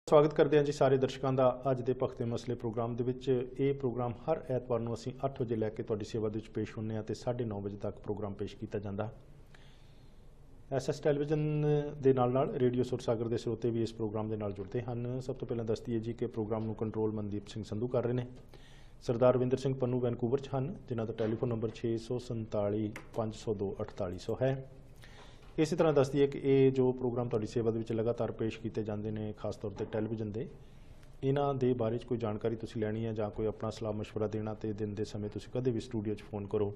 स्वागत करते हैं जी सारे दर्शकों का अज के पखते मसले प्रोग्राम ये प्रोग्राम हर एतवार को असी 8 बजे लैके तुहाडी सेवा दे विच पेश होने तो 9:30 बजे तक प्रोग्राम पेश किया जाता। SS टैलीविजन के नाल रेडियो सुरसागर के स्रोते भी इस प्रोग्राम के नाल जुड़ते हैं। सब तो पहले दस दईए जी कि प्रोग्राम को कंट्रोल मनदीप सिंह संधू कर रहे हैं। सरदार रविंदर सिंह पन्नू वैनकूवर च हैं, जिन्हों का टैलीफोन नंबर 647 502 4800 है। इस तरह दस दिए कि ये जो प्रोग्राम तुहाडी सेवा दे विच लगातार पेश किए जाते हैं, खास तौर पर टैलीविजन के, इन्हां दे बारे कोई जानकारी तुसीं लैनी है जां कोई अपना सलाह मशवरा देना तो दिन के समय तुसीं कदे भी स्टूडियो फोन करो।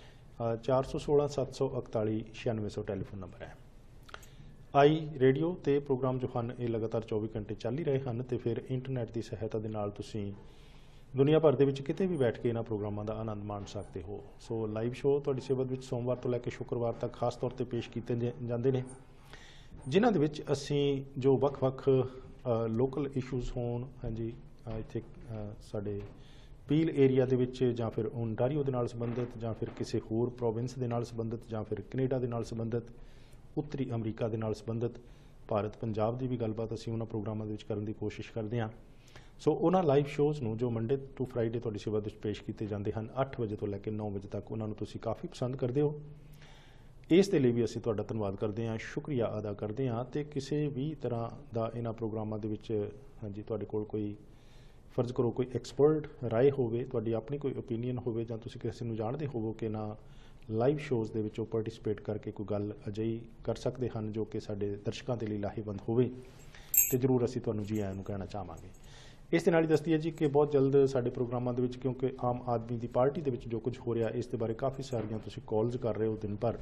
416 741 9600 टैलीफोन नंबर है। आई रेडियो तो प्रोग्राम जो हैं ये लगातार 24 घंटे चल ही रहे हैं, तो फिर इंटरनेट की सहायता के नाल तुसीं दुनिया भर के किते भी बैठ के इन्होंने प्रोग्रामों का आनंद माण सकते हो। सो लाइव शो तुहाडी सेवा विच सोमवार तो लैके शुक्रवार तक खास तौर पर पेश किए जाते हैं, जिन्हां दे विच असीं जो वख-वख लोकल इशूज़ होण, हाँ जी, इत्थे साडे पील एरिया दे विच जां फिर ओंटारियो दे नाल संबंधित जां फिर किसी होर प्रोविंस दे नाल संबंधित जां फिर कनेडा दे नाल संबंधित, उत्तरी अमरीका दे नाल संबंधित, भारत पंजाब की भी गलबात असीं उन्हां प्रोग्रामां दे विच करन दी कोशिश करते हैं। सो उन्होंने लाइव शोज़ में जो मंडे टू फ्राइडे तुहाडी सेवा दे पेश किए जाते हैं 8 बजे तो लैके 9 बजे तक, उन्होंने तुसीं काफ़ी पसंद करते हो। इस दे लई भी असीं तुहाडा धन्नवाद करते हैं, शुक्रिया अदा करते हैं। तो किसी भी तरह का इन्हां प्रोग्रामां दे विच, हाँ जी, तुहाडे कोल कोई फर्ज करो कोई एक्सपर्ट राय होवे, तुहाडी अपनी कोई ओपीनियन होवे, जां तुसीं किसी नूं जाणदे होवो कि ना लाइव शोज़ दे विच पार्टिसिपेट करके कोई गल अजिही कर सकते हैं जो कि साडे दर्शकों के लिए लाहेवंद होवे, तो जरूर असीं तुहानूं जी आइआं नूं कहना चाहांगे। इस दे नाल ही दसदी है जी कि बहुत जल्द साडे प्रोग्रामां दे विच, क्योंकि आम आदमी की पार्टी दे विच जो कुछ हो रहा इस दे बारे काफ़ी सारियां तुसीं कॉल्स कर रहे हो दिन भर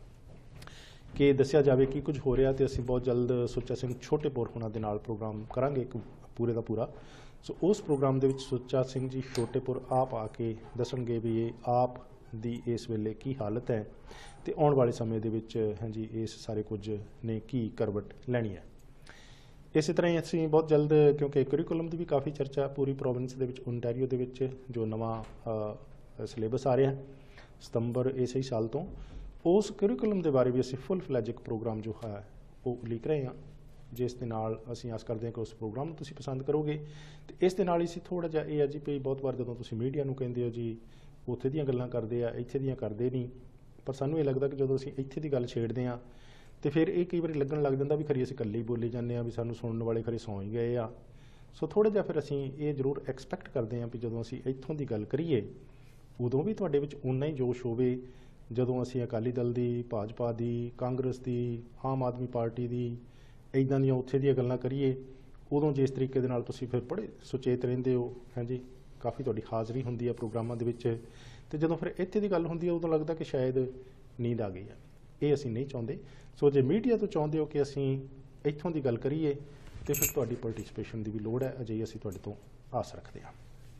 कि दस्सिया जाए कि कुछ हो रहा, तो असीं बहुत जल्द सुच्चा सिंह छोटेपुर होना दे नाल प्रोग्राम करांगे एक पूरे का पूरा। सो उस प्रोग्राम दे विच सुच्चा सिंह जी छोटेपुर आप आके दसणगे भी ये आप दी इस वेले की हालत है, तो आने वाले समय दे विच, हाँ जी, इस सारे कुछ ने की करवट लैनी है। इस तरह ही असीं बहुत जल्द, क्योंकि करिकुलम की भी काफ़ी चर्चा पूरी प्रोविंस के ओंटारियो के जो नवा सिलेबस आ रहा है सितंबर इस ही साल तो, उस करिकुलम के बारे भी असीं फुल फ्लैजिक प्रोग्राम जो है वो लिख रहे हैं, जिस दे नाल असीं आस करते हैं कि उस प्रोग्राम को तुसीं पसंद करोगे। तो इस दे नाल ही असीं थोड़ा जिहा ये है जी भी बहुत बार जदों तुसीं मीडिया नूं कहंदे हो जी उत्थे दीयां गल्लां करदे आ, इत्थे दीयां करदे नहीं, पर सानूं ये लगदा कि जदों असीं इत्थे दी गल छेड़दे हैं तो फिर ये कई बार लगन लग जाता भी खरी असीं कल्ले ही बोली जाने भी सानूं सुनने वाले खरे सौ ही गए आ। सो थोड़ा जिहा फिर असीं ये जरूर एक्सपैक्ट करते हैं भी जदों असीं इत्थों की गल करिए उदों भी तुहाडे विच उन्ना ही जोश होवे जदों असीं अकाली दल की, भाजपा की, कांग्रेस की, आम आदमी पार्टी की, इदां दीयां उत्थे दीयां गल्लां करिए, उदों जिस तरीके दे नाल तुसीं फिर बड़े सुचेत रहिंदे हो, हाँ जी, काफ़ी तुहाडी हाज़री हुंदी है प्रोग्रामां दे विच, ते जदों फिर इत्थे दी गल हुंदी है उदों लगदा कि शायद नींद आ गई है। ये असीं नहीं चाहुंदे। सो जे मीडिया तो चाहुंदे हो कि असीं इत्थों की गल करिए तो फिर तुहाडी पार्टिसिपेशन की भी लोड़ है, अजिही असीं तुहाडे तो आस रखते हैं।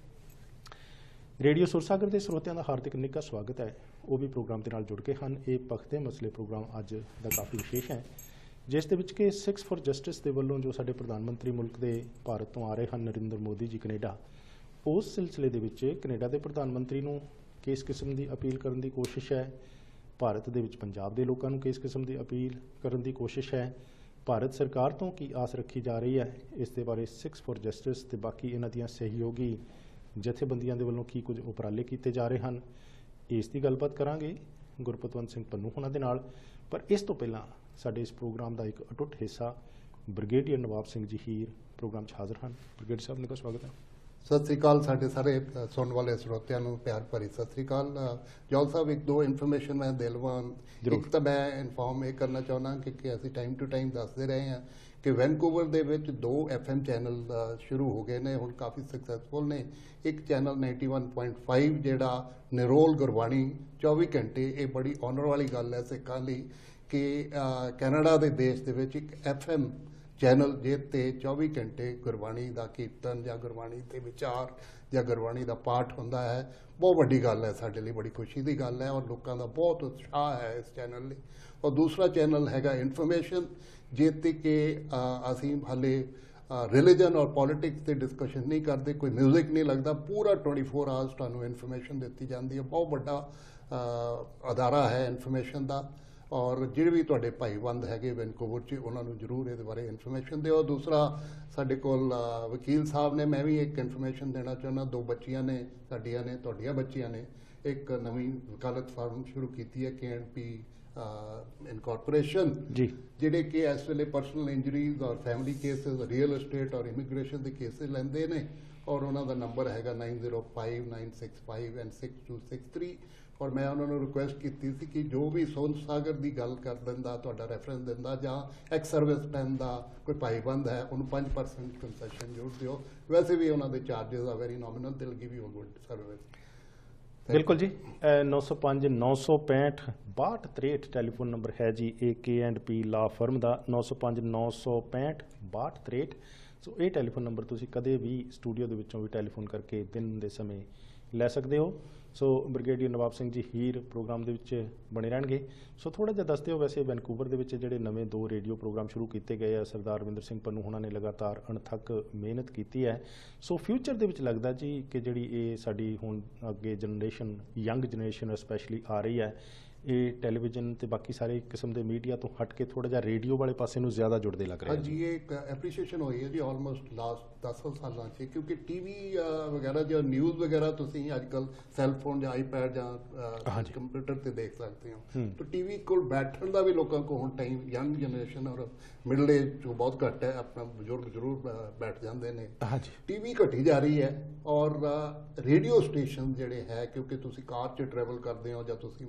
रेडियो सुरसागर के स्रोतिਆਂ का हार्दिक निੱਘਾ स्वागत है, वो भी प्रोग्राम के नाल जुड़ के हैं। ये पखते मसले प्रोग्राम अज का काफ़ी विशेष है, जिस दे विच कि 6 फॉर जस्टिस के वलों जो साडे प्रधानमंत्री मुल्क के भारत तो आ रहे हैं नरेंद्र मोदी जी कनेडा, उस सिलसिले दे विच कनेडा के प्रधानमंत्री नूं किस किस्म की अपील करने की कोशिश है, भारत दे विच पंजाब के लोगों को किस किस्म की अपील करने की कोशिश है, भारत सरकार तो की आस रखी जा रही है, इस दे बारे 6 फॉर जस्टिस ते बाकी इन्हां दीयां सहयोगी जथेबंदियां दे वल्लों की कुछ उपराले किए जा रहे हैं, इसकी गलबात करांगे गुरपतवंत सिंह पन्नू होना दे नाल। पर इस तो पहला साडे इस प्रोग्राम का एक अटुट हिस्सा ब्रिगेडियर नवाब सिंह जी हीर प्रोग्राम हाज़र हैं। ब्रिगेडियर साहब ने का स्वागत है। सत श्रीकाल साढ़े सारे सुनने वाले श्रोतियां नूं प्यार भरी सत श्रीकाल। जौल साहब एक दो इन्फॉर्मेशन मैं दे लवां। एक तो मैं इन्फॉर्म ये करना चाहना कि असीं टाइम टू टाइम दसदे रहे हैं कि वैनकूवर दे विच 2 FM चैनल शुरू हो गए ने, हुण काफ़ी सक्सैसफुल ने। एक चैनल 91.5 जिहड़ा निरोल गुरबाणी 24 घंटे, ये बड़ी ऑनर वाली गल है सिखां लई कि कैनेडा दे देश दे विच एक FM चैनल जिते 24 घंटे गुरबाणी का कीर्तन या गुरबाणी के विचार या गुरबाणी का पाठ होंदा है। बहुत वड्डी गल है, साडे लई बड़ी खुशी की गल है और लोगों का बहुत उत्साह है इस चैनल लई। और दूसरा चैनल हैगा इन्फॉर्मेशन, जिते कि असीं हाले रिलीजन और पॉलिटिक्स से डिस्कशन नहीं करते, कोई म्यूजिक नहीं लगता, पूरा 24 आवर्स तुहानूं इन्फॉर्मेशन दी जाती है। बहुत बड़ा अदारा है इन्फॉर्मेशन का ਔਰ ਜਿਹੜੇ ਵੀ ਤੁਹਾਡੇ ਭਾਈਬੰਦ ਹੈਗੇ ਵੈਨਕੂਵਰ 'ਚ ਉਹਨਾਂ ਨੂੰ ਜ਼ਰੂਰ ਇਹਦੇ ਬਾਰੇ ਇਨਫੋਰਮੇਸ਼ਨ ਦਿਓ। ਦੂਸਰਾ ਸਾਡੇ ਕੋਲ ਵਕੀਲ ਸਾਹਿਬ ਨੇ, ਮੈਂ ਵੀ ਇੱਕ ਇਨਫੋਰਮੇਸ਼ਨ ਦੇਣਾ ਚਾਹੁੰਦਾ। 2 ਬੱਚੀਆਂ ਨੇ ਸਾਡੀਆਂ ਨੇ, ਤੁਹਾਡੀਆਂ ਬੱਚੀਆਂ ਨੇ, ਇੱਕ ਨਵੀਂ ਵਕਾਲਤ ਫਰਮ ਸ਼ੁਰੂ ਕੀਤੀ ਹੈ KNP ਇਨਕੋਰਪੋਰੇਸ਼ਨ, ਜਿਹੜੇ ਕਿ ਇਸ ਵੇਲੇ ਪਰਸਨਲ ਇੰਜਰੀਜ਼ ਔਰ ਫੈਮਿਲੀ ਕੇਸਿਸ, ਰੀਅਲ estate ਔਰ ਇਮੀਗ੍ਰੇਸ਼ਨ ਦੇ ਕੇਸਿਸ ਲੈਂਦੇ ਨੇ। ਔਰ ਉਹਨਾਂ ਦਾ ਨੰਬਰ ਹੈਗਾ 905965 ਔਰ ਮੈਂ ਉਹਨਾਂ ਨੂੰ ਰਿਕੁਐਸਟ ਕੀਤੀ ਸੀ ਕਿ ਜੋ ਵੀ ਸੋਨ ਸਾਗਰ ਦੀ ਗੱਲ ਕਰ ਦਿੰਦਾ, ਤੁਹਾਡਾ ਰੈਫਰੈਂਸ ਦਿੰਦਾ ਜਾਂ ਐਕਸ ਸਰਵਿਸਮੈਨ ਦਾ ਕੋਈ ਭਾਈਬੰਦ ਹੈ, ਉਹਨੂੰ 5% ਕੰਸੈਸ਼ਨ ਜ਼ਰੂਰ ਦਿਓ। ਵੈਸੇ ਵੀ ਉਹਨਾਂ ਦੇ ਚਾਰजेस ਆ very nominal, they'll give you good service. ਬਿਲਕੁਲ ਜੀ। 905 965 6263 ਟੈਲੀਫੋਨ ਨੰਬਰ ਹੈ ਜੀ AK&P ਲਾ ਫਰਮ ਦਾ, 905 965 6263। ਸੋ ਇਹ ਟੈਲੀਫੋਨ ਨੰਬਰ ਤੁਸੀਂ ਕਦੇ ਵੀ ਸਟੂਡੀਓ ਦੇ ਵਿੱਚੋਂ ਵੀ ਟੈਲੀਫੋਨ ਕਰਕੇ ਦਿਨ ਦੇ ਸਮੇਂ ਲੈ ਸਕਦੇ ਹੋ। ਸੋ ਬ੍ਰਿਗੇਡੀਅਰ ਨਵਾਬ ਸਿੰਘ ਜੀ ਹੀਰ ਪ੍ਰੋਗਰਾਮ ਦੇ ਵਿੱਚ ਬਣੇ ਰਹਿਣਗੇ। ਸੋ ਥੋੜ੍ਹਾ ਜਿਹਾ ਦੱਸ ਦਿਓ, ਵੈਸੇ ਵੈਨਕੂਵਰ ਦੇ ਵਿੱਚ ਜਿਹੜੇ ਨਵੇਂ 2 ਰੇਡੀਓ ਪ੍ਰੋਗਰਾਮ ਸ਼ੁਰੂ ਕੀਤੇ ਗਏ ਆ, ਸਰਦਾਰ ਰਵਿੰਦਰ ਸਿੰਘ ਪੰਨੂ ਹੋਣਾ ਨੇ ਲਗਾਤਾਰ ਅਣਥੱਕ ਮਿਹਨਤ ਕੀਤੀ ਹੈ। ਸੋ ਫਿਊਚਰ ਦੇ ਵਿੱਚ ਲੱਗਦਾ ਜੀ ਕਿ ਜਿਹੜੀ ਇਹ ਸਾਡੀ ਹੁਣ ਅੱਗੇ ਜਨਰੇਸ਼ਨ, ਯੰਗ ਜਨਰੇਸ਼ਨ ਸਪੈਸ਼ਲੀ ਆ ਰਹੀ ਹੈ, ਇਹ ਟੈਲੀਵਿਜ਼ਨ ਤੇ ਬਾਕੀ ਸਾਰੇ ਕਿਸਮ ਦੇ ਮੀਡੀਆ ਤੋਂ ਹਟ ਕੇ ਥੋੜਾ ਜਿਹਾ ਰੇਡੀਓ ਵਾਲੇ ਪਾਸੇ ਨੂੰ ਜ਼ਿਆਦਾ ਜੁੜਦੇ ਲੱਗ ਰਹੇ ਜੀ। ਇਹ ਇੱਕ ਐਪਰੀਸ਼ੀਏਸ਼ਨ ਹੋਈ ਹੈ ਜੀ ਆਲਮੋਸਟ ਲਾਸਟ 10 ਸਾਲਾਂ 'ਚ, ਕਿਉਂਕਿ ਟੀਵੀ ਵਗੈਰਾ ਜਾਂ ਨਿਊਜ਼ ਵਗੈਰਾ ਤੁਸੀਂ ਅੱਜ ਕੱਲ੍ਹ ਸੈੱਲਫੋਨ ਜਾਂ ਆਈਪੈਡ ਜਾਂ ਕੰਪਿਊਟਰ ਤੇ ਦੇਖ ਸਕਦੇ ਹੋ। ਤਾਂ ਟੀਵੀ ਕੋਲ ਬੈਠਣ ਦਾ ਵੀ ਲੋਕਾਂ ਕੋਲ ਹੁਣ ਟਾਈਮ, ਯੰਗ ਜਨਰੇਸ਼ਨ ਔਰ ਮਿਡਲ ਏਜ ਜੋ ਬਹੁਤ ਘੱਟ ਹੈ, ਆਪਣਾ ਬਜ਼ੁਰਗ ਜ਼ਰੂਰ ਬੈਠ ਜਾਂਦੇ ਨੇ। ਟੀਵੀ ਘਟੀ ਜਾ ਰਹੀ ਹੈ ਔਰ ਰੇਡੀਓ ਸਟੇਸ਼ਨ ਜਿਹੜੇ ਹੈ, ਕਿਉਂਕਿ ਤੁਸੀਂ ਕਾਰ 'ਚ ਟਰੈਵਲ ਕਰਦੇ ਹੋ ਜਾਂ ਤੁਸੀਂ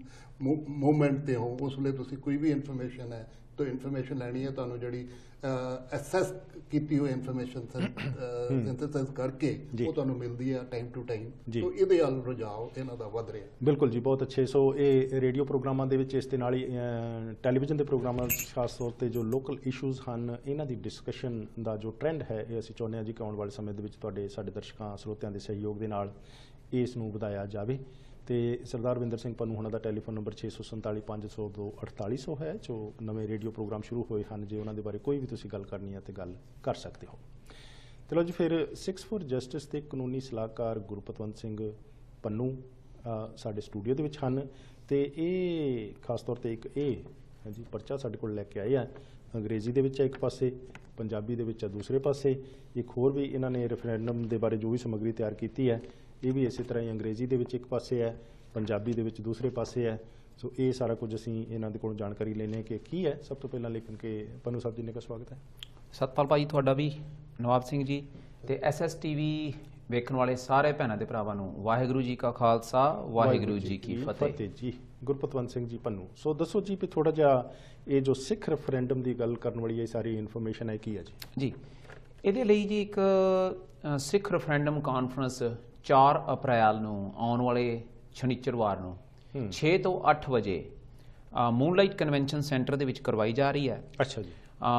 ਮੂਵਮੈਂਟ ਤੇ ਹੋ, ਉਸ ਵੇਲੇ ਤੁਸੀਂ ਕੋਈ ਵੀ ਇਨਫੋਰਮੇਸ਼ਨ ਹੈ ਤਾਂ ਇਨਫੋਰਮੇਸ਼ਨ ਲੈਣੀ ਹੈ, ਤੁਹਾਨੂੰ ਜਿਹੜੀ ਐਸੈਸ ਕੀਤੀ ਹੋਈ ਇਨਫੋਰਮੇਸ਼ਨ ਸਿੰਥੇਸਿਸ ਕਰਕੇ ਉਹ ਤੁਹਾਨੂੰ ਮਿਲਦੀ ਹੈ ਟਾਈਮ ਟੂ ਟਾਈਮ। ਤਾਂ ਇਹਦੇ ਵੱਲ ਰੁਝਾਓ ਇਹਨਾਂ ਦਾ ਵੱਧ ਰਿਹਾ। ਬਿਲਕੁਲ ਜੀ, ਬਹੁਤ ਅੱਛੇ। ਸੋ ਇਹ ਰੇਡੀਓ ਪ੍ਰੋਗਰਾਮਾਂ ਦੇ ਵਿੱਚ ਇਸ ਦੇ ਨਾਲ ਹੀ ਟੈਲੀਵਿਜ਼ਨ ਦੇ ਪ੍ਰੋਗਰਾਮਾਂ ਖਾਸ ਤੌਰ ਤੇ ਜੋ ਲੋਕਲ ਇਸ਼ੂਜ਼ ਹਨ, ਇਹਨਾਂ ਦੀ ਡਿਸਕਸ਼ਨ ਦਾ ਜੋ ਟ੍ਰੈਂਡ ਹੈ, ਇਹ ਅਸੀਂ ਚਾਹੁੰਦੇ ਹਾਂ ਜੀ ਕਿ ਆਉਣ ਵਾਲੇ ਸਮੇਂ ਦੇ ਵਿੱਚ ਸਾਡੇ ਦਰਸ਼ਕਾਂ ਸਰੋਤਿਆਂ ਦੇ ਸਹਿਯੋਗ ਦੇ ਨਾਲ ਇਸ ਨੂੰ ਵਧਾਇਆ ਜਾਵੇ। ਤੇ ਸਰਦਾਰ ਰਵਿੰਦਰ ਸਿੰਘ ਪੰਨੂ ਹੋਣਾ ਦਾ ਟੈਲੀਫੋਨ ਨੰਬਰ 647 502 4800 ਹੈ, ਜੋ ਨਵੇਂ ਰੇਡੀਓ ਪ੍ਰੋਗਰਾਮ ਸ਼ੁਰੂ ਹੋਏ ਹਨ। ਜੇ ਉਹਨਾਂ ਦੇ ਬਾਰੇ ਕੋਈ ਵੀ ਤੁਸੀਂ ਗੱਲ ਕਰਨੀ ਹੈ ਤੇ ਗੱਲ ਕਰ ਸਕਦੇ ਹੋ। ਚਲੋ ਜੀ, ਫਿਰ 6 ਫॉर ਜਸਟਿਸ ਦੇ ਕਾਨੂੰਨੀ ਸਲਾਹਕਾਰ ਗੁਰਪਤਵੰਤ ਸਿੰਘ ਪੰਨੂ ਸਾਡੇ ਸਟੂਡੀਓ ਦੇ ਵਿੱਚ ਹਨ ਤੇ ਇਹ ਖਾਸ ਤੌਰ ਤੇ ਇੱਕ ਇਹ ਜੀ ਪਰਚਾ ਸਾਡੇ ਕੋਲ ਲੈ ਕੇ ਆਏ ਆ। ਅੰਗਰੇਜ਼ੀ ਦੇ ਵਿੱਚ ਹੈ ਇੱਕ ਪਾਸੇ, ਪੰਜਾਬੀ ਦੇ ਵਿੱਚ ਹੈ ਦੂਸਰੇ ਪਾਸੇ। ਇੱਕ ਹੋਰ ਵੀ ਇਹਨਾਂ ਨੇ ਰੈਫਰੈਂਡਮ ਦੇ ਬਾਰੇ ਜੋ ਵੀ ਸਮੱਗਰੀ ਤਿਆਰ ਕੀਤੀ ਹੈ, ਇਹ ਵੀ ਇਸੇ ਤਰ੍ਹਾਂ ਹੀ ਅੰਗਰੇਜ਼ੀ ਦੇ ਵਿੱਚ ਇੱਕ ਪਾਸੇ ਹੈ, ਪੰਜਾਬੀ ਦੇ ਵਿੱਚ ਦੂਸਰੇ ਪਾਸੇ ਹੈ। ਸੋ ਇਹ ਸਾਰਾ ਕੁਝ ਅਸੀਂ ਇਹਨਾਂ ਦੇ ਕੋਲੋਂ ਜਾਣਕਾਰੀ ਲੈਂਦੇ ਹਾਂ ਕਿ ਕੀ ਹੈ। ਸਭ ਤੋਂ ਪਹਿਲਾਂ ਲੇਕਿਨ ਕਿ ਪੰਨੂ ਸਾਹਿਬ ਜੀ ਨੇ ਸਵਾਗਤ ਹੈ। ਸਤਪਾਲ ਭਾਈ ਤੁਹਾਡਾ ਵੀ, ਨਵਾਬ ਸਿੰਘ ਜੀ ਤੇ SSTV ਵੇਖਣ ਵਾਲੇ ਸਾਰੇ ਭੈਣਾਂ ਦੇ ਭਰਾਵਾਂ ਨੂੰ ਵਾਹਿਗੁਰੂ ਜੀ ਕਾ ਖਾਲਸਾ, ਵਾਹਿਗੁਰੂ ਜੀ ਕੀ ਫਤਿਹ ਜੀ। ਗੁਰਪਤਵੰਤ ਸਿੰਘ ਜੀ ਪੰਨੂ, ਸੋ ਦੱਸੋ ਜੀ ਵੀ ਥੋੜਾ ਜਿਹਾ ਇਹ ਜੋ ਸਿੱਖ ਰੈਫਰੈਂਡਮ ਦੀ ਗੱਲ ਕਰਨ ਵਾਲੀ ਇਹ ਸਾਰੀ ਇਨਫੋਰਮੇਸ਼ਨ ਹੈ, ਕੀ ਹੈ ਜੀ? ਇਹਦੇ ਲਈ ਜੀ ਇੱਕ ਸਿੱਖ ਰੈਫਰੈਂਡਮ ਕਾਨਫਰੰਸ 4 ਅਪ੍ਰੈਲ ਨੂੰ ਆਉਣ ਵਾਲੇ ਸ਼ਨੀਚਰਵਾਰ ਨੂੰ 6 ਤੋਂ 8 ਵਜੇ ਮੂਨਲਾਈਟ ਕਨਵੈਨਸ਼ਨ ਸੈਂਟਰ ਦੇ ਵਿੱਚ ਕਰਵਾਈ ਜਾ ਰਹੀ ਹੈ। ਅੱਛਾ ਜੀ।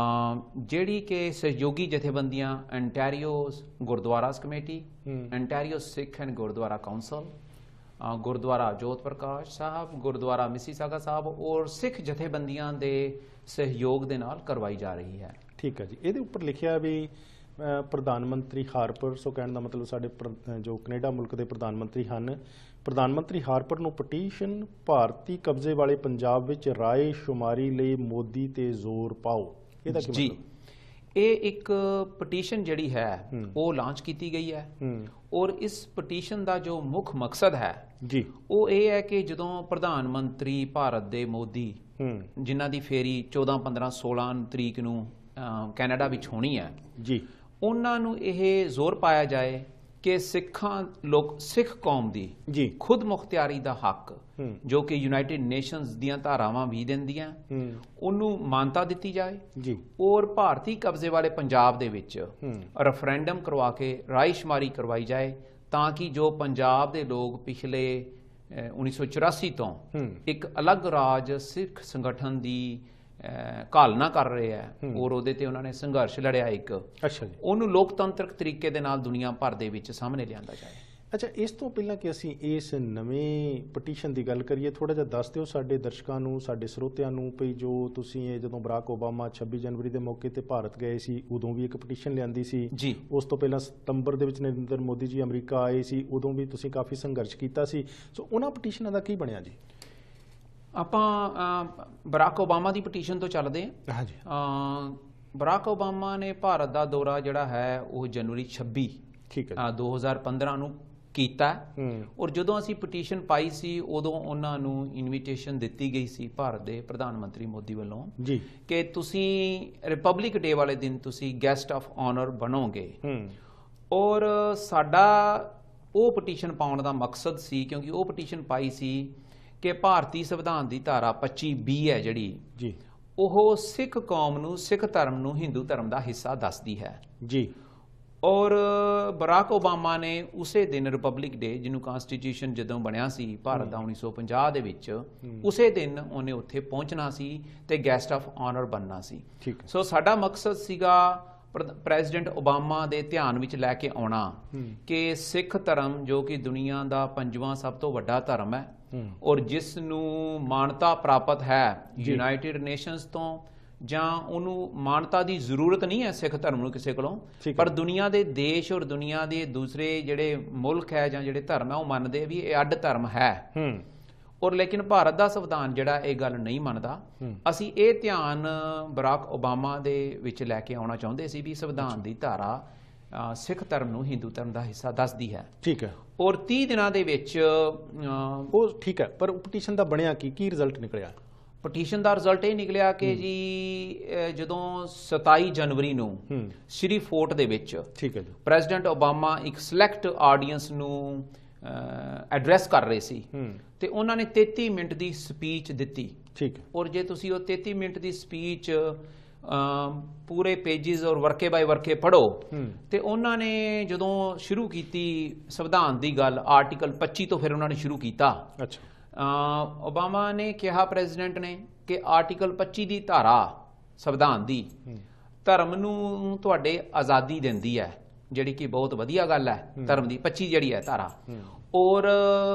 ਜਿਹੜੀ ਕਿ ਸਹਿਯੋਗੀ ਜਥੇਬੰਦੀਆਂ Ontario Gurdwaras Committee, Ontario Sikh and Gurdwara Council, Gurdwara Jot Parkash Sahib, Gurdwara Mississauga ਸਾਹਿਬ ਔਰ ਸਿੱਖ ਜਥੇਬੰਦੀਆਂ ਦੇ ਸਹਿਯੋਗ ਦੇ ਨਾਲ ਕਰਵਾਈ ਜਾ ਰਹੀ ਹੈ। ਠੀਕ ਹੈ ਜੀ। ਇਹਦੇ ਉੱਪਰ ਲਿਖਿਆ ਵੀ ਪ੍ਰਧਾਨ ਮੰਤਰੀ ਹਾਰਪਰ, ਸੋ ਕਹਿਣ ਦਾ ਮਤਲਬ ਸਾਡੇ ਜੋ ਕੈਨੇਡਾ ਮੁਲਕ ਦੇ ਪ੍ਰਧਾਨ ਮੰਤਰੀ ਹਨ, ਪ੍ਰਧਾਨ ਮੰਤਰੀ ਹਾਰਪਰ ਨੂੰ ਪਟੀਸ਼ਨ ਭਾਰਤੀ ਕਬਜ਼ੇ ਵਾਲੇ ਪੰਜਾਬ ਵਿੱਚ ਰਾਏ ਸ਼ੁਮਾਰੀ ਲਈ ਮੋਦੀ ਤੇ ਜ਼ੋਰ ਪਾਓ। ਇਹਦਾ ਕੀ ਮਤਲਬ? ਇਹ ਇੱਕ ਪਟੀਸ਼ਨ ਜਿਹੜੀ ਹੈ ਉਹ ਲਾਂਚ ਕੀਤੀ ਗਈ ਹੈ ਔਰ ਇਸ ਪਟੀਸ਼ਨ ਦਾ ਜੋ ਮੁੱਖ ਮਕਸਦ ਹੈ ਜੀ ਉਹ ਇਹ ਹੈ ਕਿ ਜਦੋਂ ਪ੍ਰਧਾਨ ਮੰਤਰੀ ਭਾਰਤ ਦੇ ਮੋਦੀ, ਜਿਨ੍ਹਾਂ ਦੀ ਫੇਰੀ 14, 15, 16 ਤਰੀਕ ਨੂੰ ਕੈਨੇਡਾ ਵਿੱਚ ਹੋਣੀ ਹੈ ਜੀ, ਉਹਨਾਂ ਨੂੰ ਇਹ ਜ਼ੋਰ ਪਾਇਆ ਜਾਏ ਕਿ ਸਿੱਖ ਕੌਮ ਦੀ ਖੁਦ ਮੁਖਤਿਆਰੀ ਦਾ ਹੱਕ, ਜੋ ਕਿ ਯੂਨਾਈਟਿਡ ਨੇਸ਼ਨਸ ਦੀਆਂ ਧਾਰਾਵਾਂ ਵੀ ਦਿੰਦੀਆਂ, ਉਹਨੂੰ ਮਾਨਤਾ ਦਿੱਤੀ ਜਾਏ ਜੀ ਔਰ ਭਾਰਤੀ ਕਬਜ਼ੇ ਵਾਲੇ ਪੰਜਾਬ ਦੇ ਵਿੱਚ ਰੈਫਰੈਂਡਮ ਕਰਵਾ ਕੇ ਰਾਏਸ਼ੁਮਾਰੀ ਕਰਵਾਈ ਜਾਏ, ਤਾਂ ਕਿ ਜੋ ਪੰਜਾਬ ਦੇ ਲੋਕ ਪਿਛਲੇ 1984 ਤੋਂ ਇੱਕ ਅਲੱਗ ਰਾਜ ਸਿੱਖ ਸੰਗਠਨ ਦੀ ਘਾਲਨਾ ਕਰ ਰਹੇ ਹੈ ਔਰ ਉਹਦੇ ਤੇ ਉਹਨਾਂ ਨੇ ਸੰਘਰਸ਼ ਲੜਿਆ ਇੱਕ, ਉਹਨੂੰ ਲੋਕਤੰਤਰਕ ਤਰੀਕੇ ਦੇ ਨਾਲ ਦੁਨੀਆ ਭਰ ਦੇ ਵਿੱਚ ਸਾਹਮਣੇ ਲਿਆਂਦਾ ਜਾਏ। ਅੱਛਾ, ਇਸ ਤੋਂ ਪਹਿਲਾਂ ਕਿ ਅਸੀਂ ਇਸ ਨਵੇਂ ਪਟੀਸ਼ਨ ਦੀ ਗੱਲ ਕਰੀਏ, ਥੋੜਾ ਜਿਹਾ ਦੱਸ ਦਿਓ ਸਾਡੇ ਦਰਸ਼ਕਾਂ ਨੂੰ, ਸਾਡੇ ਸਰੋਤਿਆਂ ਨੂੰ, ਵੀ ਜੋ ਤੁਸੀਂ ਇਹ ਜਦੋਂ ਬਰਾਕ ਓਬਾਮਾ 26 ਜਨਵਰੀ ਦੇ ਮੌਕੇ ਤੇ ਭਾਰਤ ਗਏ ਸੀ, ਉਦੋਂ ਵੀ ਇੱਕ ਪਟੀਸ਼ਨ ਲਿਆਂਦੀ ਸੀ ਜੀ। ਉਸ ਤੋਂ ਪਹਿਲਾਂ ਸਤੰਬਰ ਦੇ ਵਿੱਚ ਨਰਿੰਦਰ ਮੋਦੀ ਜੀ ਅਮਰੀਕਾ ਆਏ ਸੀ, ਉਦੋਂ ਵੀ ਤੁਸੀਂ ਕਾਫੀ ਸੰਘਰਸ਼ ਕੀਤਾ ਸੀ। ਸੋ ਉਹਨਾਂ ਪਟੀਸ਼ਨਾਂ ਦਾ ਕੀ ਬਣਿਆ ਜੀ? ਆਪਾਂ ਬਰਾਕ ਓਬਾਮਾ ਦੀ ਪਟੀਸ਼ਨ ਤੋਂ ਚੱਲਦੇ ਹਾਂ। ਹਾਂਜੀ। ਬਰਾਕ ਓਬਾਮਾ ਨੇ ਭਾਰਤ ਦਾ ਦੌਰਾ ਜਿਹੜਾ ਹੈ ਉਹ ਜਨਵਰੀ 26 ਠੀਕ ਹੈ 2015 ਨੂੰ ਕੀਤਾ, ਔਰ ਜਦੋਂ ਅਸੀਂ ਪਟੀਸ਼ਨ ਪਾਈ ਸੀ ਉਦੋਂ ਉਹਨਾਂ ਨੂੰ ਇਨਵੀਟੇਸ਼ਨ ਦਿੱਤੀ ਗਈ ਸੀ ਭਾਰਤ ਦੇ ਪ੍ਰਧਾਨ ਮੰਤਰੀ ਮੋਦੀ ਵੱਲੋਂ ਜੀ ਕਿ ਤੁਸੀਂ ਰਿਪਬਲਿਕ ਡੇ ਵਾਲੇ ਦਿਨ ਤੁਸੀਂ ਗੈਸਟ ਆਫ ਆਨਰ ਬਣੋਗੇ। ਔਰ ਸਾਡਾ ਉਹ ਪਟੀਸ਼ਨ ਪਾਉਣ ਦਾ ਮਕਸਦ ਸੀ, ਕਿਉਂਕਿ ਉਹ ਪਟੀਸ਼ਨ ਪਾਈ ਸੀ ਕਿ ਭਾਰਤੀ ਸੰਵਿਧਾਨ ਦੀ ਧਾਰਾ 25B ਹੈ ਜਿਹੜੀ ਜੀ ਉਹ ਸਿੱਖ ਕੌਮ ਨੂੰ, ਸਿੱਖ ਧਰਮ ਨੂੰ ਹਿੰਦੂ ਧਰਮ ਦਾ ਹਿੱਸਾ ਦੱਸਦੀ ਹੈ ਜੀ। ਔਰ ਬਰਾਕ ਓਬਾਮਾ ਨੇ ਉਸੇ ਦਿਨ ਰਿਪਬਲਿਕ ਡੇ, ਜਿਹਨੂੰ ਕਨਸਟੀਟਿਊਸ਼ਨ ਜਦੋਂ ਬਣਿਆ ਸੀ ਭਾਰਤ ਦਾ 1950 ਦੇ ਵਿੱਚ, ਉਸੇ ਦਿਨ ਉਹਨੇ ਉੱਥੇ ਪਹੁੰਚਣਾ ਸੀ ਤੇ ਗੈਸਟ ਆਫ ਆਨਰ ਬਣਨਾ ਸੀ। ਸੋ ਸਾਡਾ ਮਕਸਦ ਸੀਗਾ ਪ੍ਰੈਜ਼ੀਡੈਂਟ ਓਬਾਮਾ ਦੇ ਧਿਆਨ ਵਿੱਚ ਲੈ ਕੇ ਆਉਣਾ ਕਿ ਸਿੱਖ ਧਰਮ ਜੋ ਕਿ ਦੁਨੀਆ ਦਾ 5ਵਾਂ ਸਭ ਤੋਂ ਵੱਡਾ ਧਰਮ ਹੈ ਔਰ ਜਿਸ ਨੂੰ ਮਾਨਤਾ ਪ੍ਰਾਪਤ ਹੈ ਯੂਨਾਈਟਿਡ ਨੇਸ਼ਨਸ ਤੋਂ, ਜਾਂ ਉਹਨੂੰ ਮਾਨਤਾ ਦੀ ਜ਼ਰੂਰਤ ਨਹੀਂ ਹੈ ਸਿੱਖ ਧਰਮ ਨੂੰ ਕਿਸੇ ਕੋਲੋਂ, ਪਰ ਦੁਨੀਆ ਦੇ ਦੇਸ਼ ਔਰ ਦੁਨੀਆ ਦੇ ਦੂਸਰੇ ਜਿਹੜੇ ਮੁਲਕ ਹੈ ਜਾਂ ਜਿਹੜੇ ਧਰਮ ਹੈ ਉਹ ਮੰਨਦੇ ਵੀ ਇਹ ਅੱਡ ਧਰਮ ਹੈ। ਔਰ ਲੇਕਿਨ ਭਾਰਤ ਦਾ ਸੰਵਿਧਾਨ ਜਿਹੜਾ ਇਹ ਗੱਲ ਨਹੀਂ ਮੰਨਦਾ। ਅਸੀਂ ਇਹ ਧਿਆਨ ਬਰਾਕ ਓਬਾਮਾ ਦੇ ਵਿੱਚ ਲੈ ਕੇ ਆਉਣਾ ਚਾਹੁੰਦੇ ਸੀ ਵੀ ਸੰਵਿਧਾਨ ਦੀ ਧਾਰਾ ਸਿੱਖ ਧਰਮ ਨੂੰ ਹਿੰਦੂ ਧਰਮ ਦਾ ਹਿੱਸਾ ਦੱਸਦੀ ਹੈ। ਠੀਕ ਹੈ। ਔਰ 30 ਦਿਨਾਂ ਦੇ ਵਿੱਚ ਉਹ ਠੀਕ ਹੈ, ਪਰ ਪਟੀਸ਼ਨ ਦਾ ਬਣਿਆ ਕੀ ਰਿਜ਼ਲਟ ਨਿਕਲਿਆ? ਪਟੀਸ਼ਨ ਦਾ ਰਿਜ਼ਲਟ ਇਹ ਨਿਕਲਿਆ ਕਿ ਜੀ ਜਦੋਂ 27 ਜਨਵਰੀ ਨੂੰ ਸ਼੍ਰੀ ਫੋਰਟ ਦੇ ਵਿੱਚ ਠੀਕ ਹੈ ਜੀ ਪ੍ਰੈਜ਼ੀਡੈਂਟ ਓਬਾਮਾ ਇੱਕ ਸਿਲੈਕਟ ਆਡੀਅנס ਨੂੰ ਐਡਰੈਸ ਕਰ ਰਹੇ ਸੀ ਤੇ ਉਹਨਾਂ ਨੇ 33 ਮਿੰਟ ਦੀ ਸਪੀਚ ਦਿੱਤੀ। ਠੀਕ ਹੈ। ਔਰ ਜੇ ਤੁਸੀਂ ਉਹ 33 ਮਿੰਟ ਦੀ ਸਪੀਚ ਪੂਰੇ ਪੇਜਿਸ ਔਰ ਵਰਕੇ ਬਾਏ ਵਰਕੇ ਪੜ੍ਹੋ ਤੇ ਉਹਨਾਂ ਨੇ ਜਦੋਂ ਸ਼ੁਰੂ ਕੀਤੀ ਸੰਵਿਧਾਨ ਦੀ ਗੱਲ ਆਰਟੀਕਲ 25 ਤੋਂ ਫਿਰ ਉਹਨਾਂ ਨੇ ਸ਼ੁਰੂ ਕੀਤਾ। ਅੱਛਾ। ਓਬਾਮਾ ਨੇ ਕਿਹਾ, ਪ੍ਰੈਜ਼ੀਡੈਂਟ ਨੇ, ਕਿ ਆਰਟੀਕਲ 25 ਦੀ ਧਾਰਾ ਸੰਵਿਧਾਨ ਦੀ ਧਰਮ ਨੂੰ ਤੁਹਾਡੇ ਆਜ਼ਾਦੀ ਦਿੰਦੀ ਹੈ, ਜਿਹੜੀ ਕਿ ਬਹੁਤ ਵਧੀਆ ਗੱਲ ਹੈ। ਧਰਮ ਦੀ 25 ਜਿਹੜੀ ਹੈ ਧਾਰਾ, ਔਰ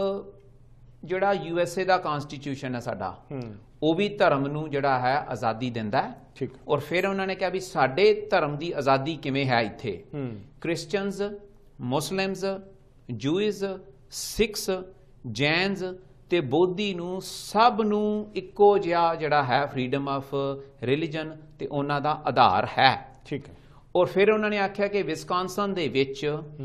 ਜਿਹੜਾ USA ਦਾ ਕਨਸਟੀਟਿਊਸ਼ਨ ਹੈ ਸਾਡਾ, ਉਹ ਵੀ ਧਰਮ ਨੂੰ ਜਿਹੜਾ ਹੈ ਆਜ਼ਾਦੀ ਦਿੰਦਾ ਹੈ। ਠੀਕ। ਔਰ ਫਿਰ ਉਹਨਾਂ ਨੇ ਕਿਹਾ ਵੀ ਸਾਡੇ ਧਰਮ ਦੀ ਆਜ਼ਾਦੀ ਕਿਵੇਂ ਹੈ ਇੱਥੇ? Christians, Muslims, Jews, Sikhs, Jains ਤੇ ਬੋਧੀ ਨੂੰ ਸਭ ਨੂੰ ਇੱਕੋ ਜਿਹਾ ਜਿਹੜਾ ਹੈ ਫਰੀडम ਆਫ ਰਿਲੀਜਨ ਤੇ ਉਹਨਾਂ ਦਾ ਆਧਾਰ ਹੈ। ਠੀਕ ਹੈ। ਔਰ ਫਿਰ ਉਹਨਾਂ ਨੇ ਆਖਿਆ ਕਿ ਵਿਸਕਾਂਸਨ ਦੇ ਵਿੱਚ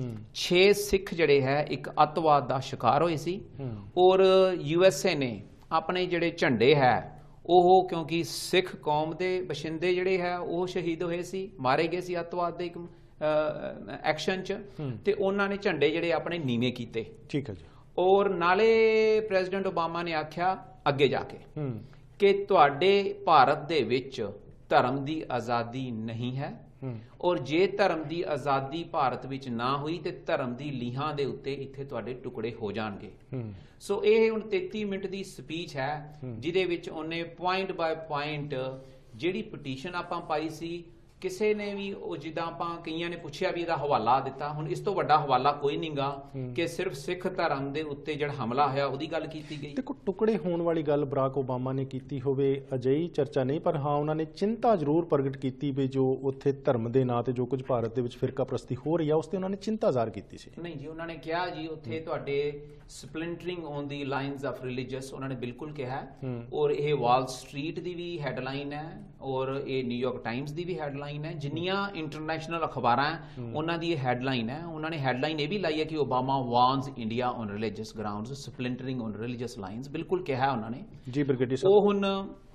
6 ਸਿੱਖ ਜਿਹੜੇ ਹੈ ਇੱਕ ਅੱਤਵਾਦ ਦਾ ਸ਼ਿਕਾਰ ਹੋਏ ਸੀ ਔਰ USA ਨੇ ਆਪਣੇ ਜਿਹੜੇ ਝੰਡੇ ਹੈ ਉਹ, ਕਿਉਂਕਿ ਸਿੱਖ ਕੌਮ ਦੇ ਬਸ਼ਿੰਦੇ ਜਿਹੜੇ ਹੈ ਉਹ ਸ਼ਹੀਦ ਹੋਏ ਸੀ, ਮਾਰੇ ਗਏ ਸੀ ਅੱਤਵਾਦ ਦੇ ਇੱਕ ਐਕਸ਼ਨ 'ਚ, ਤੇ ਉਹਨਾਂ ਨੇ ਝੰਡੇ ਜਿਹੜੇ ਆਪਣੇ ਨੀਵੇਂ ਕੀਤੇ। ਠੀਕ ਹੈ ਜੀ। ਔਰ ਨਾਲੇ ਪ੍ਰੈਜ਼ੀਡੈਂਟ ਓਬਾਮਾ ਨੇ ਆਖਿਆ ਅੱਗੇ ਜਾ ਕੇ ਕਿ ਤੁਹਾਡੇ ਭਾਰਤ ਦੇ ਵਿੱਚ ਧਰਮ ਦੀ ਆਜ਼ਾਦੀ ਨਹੀਂ ਹੈ, ਔਰ ਜੇ ਧਰਮ ਦੀ ਆਜ਼ਾਦੀ ਭਾਰਤ ਵਿੱਚ ਨਾ ਹੋਈ ਤੇ ਧਰਮ ਦੀ ਲੀਹਾਂ ਦੇ ਉੱਤੇ ਇੱਥੇ ਤੁਹਾਡੇ ਟੁਕੜੇ ਹੋ ਜਾਣਗੇ। ਸੋ ਇਹ ਹੁਣ 33 ਮਿੰਟ ਦੀ ਸਪੀਚ ਹੈ ਜਿਹਦੇ ਵਿੱਚ ਉਹਨੇ ਪੁਆਇੰਟ ਬਾਏ ਪੁਆਇੰਟ ਜਿਹੜੀ ਪਟੀਸ਼ਨ ਆਪਾਂ ਪਾਈ ਸੀ, ਕਿਸੇ ਨੇ ਵੀ ਉਹ ਜਿੱਦਾਂ ਆਪਾਂ ਕਈਆਂ ਨੇ ਪੁੱਛਿਆ ਵੀ ਇਹਦਾ ਹਵਾਲਾ ਦਿੱਤਾ, ਹੁਣ ਇਸ ਤੋਂ ਵੱਡਾ ਹਵਾਲਾ ਕੋਈ ਨਹੀਂਗਾ ਕਿ ਸਿਰਫ ਸਿੱਖ ਧਰਮ ਦੇ ਉੱਤੇ ਜਿਹੜਾ ਹਮਲਾ ਹੋਇਆ ਉਹਦੀ ਗੱਲ ਕੀਤੀ ਗਈ। ਦੇਖੋ, ਟੁਕੜੇ ਹੋਣ ਵਾਲੀ ਗੱਲ ਬਰਾਕ ਓਬਾਮਾ ਨੇ ਕੀਤੀ ਹੋਵੇ ਅਜਿਹੀ ਚਰਚਾ ਨਹੀਂ, ਪਰ ਹਾਂ ਉਹਨਾਂ ਨੇ ਚਿੰਤਾ ਜ਼ਰੂਰ ਪ੍ਰਗਟ ਕੀਤੀ ਵੀ ਜੋ ਉੱਥੇ ਧਰਮ ਦੇ ਨਾਂ ਤੇ ਜੋ ਕੁਝ ਭਾਰਤ ਦੇ ਵਿੱਚ ਫਿਰਕਾ ਪ੍ਰਸਤੀ ਹੋ ਰਹੀ ਆ ਉਸ ਤੇ ਉਹਨਾਂ ਨੇ ਚਿੰਤਾ ਜ਼ਾਹਰ ਕੀਤੀ ਸੀ। ਨਹੀਂ ਜੀ, ਉਹਨਾਂ ਨੇ ਕਿਹਾ ਜੀ ਉੱਥੇ ਤੁਹਾਡੇ splintering on the lines of religious, ਉਹਨਾਂ ਨੇ ਬਿਲਕੁਲ ਕਿਹਾ। ਔਰ ਇਹ ਵਾਲ ਸਟਰੀਟ ਦੀ ਵੀ ਹੈਡਲਾਈਨ ਹੈ ਔਰ ਇਹ ਨਿਊਯਾਰਕ ਟਾਈਮਸ ਦੀ ਵੀ ਹੈਡਲਾਈਨ ਹੈ, ਜਿੰਨੀਆਂ ਇੰਟਰਨੈਸ਼ਨਲ ਅਖਬਾਰਾਂ ਉਹਨਾਂ ਦੀ ਇਹ ਹੈਡਲਾਈਨ ਹੈ। ਉਹਨਾਂ ਨੇ ਹੈਡਲਾਈਨ ਇਹ ਵੀ ਲਾਈ ਹੈ ਕਿ Obama warns India on religious grounds splintering on religious lines, ਬਿਲਕੁਲ ਕਿਹਾ ਉਹਨਾਂ ਨੇ ਜੀ ਬ੍ਰਿਗੇਡੀਅਰ ਸਾਹਿਬ। ਉਹ ਹੁਣ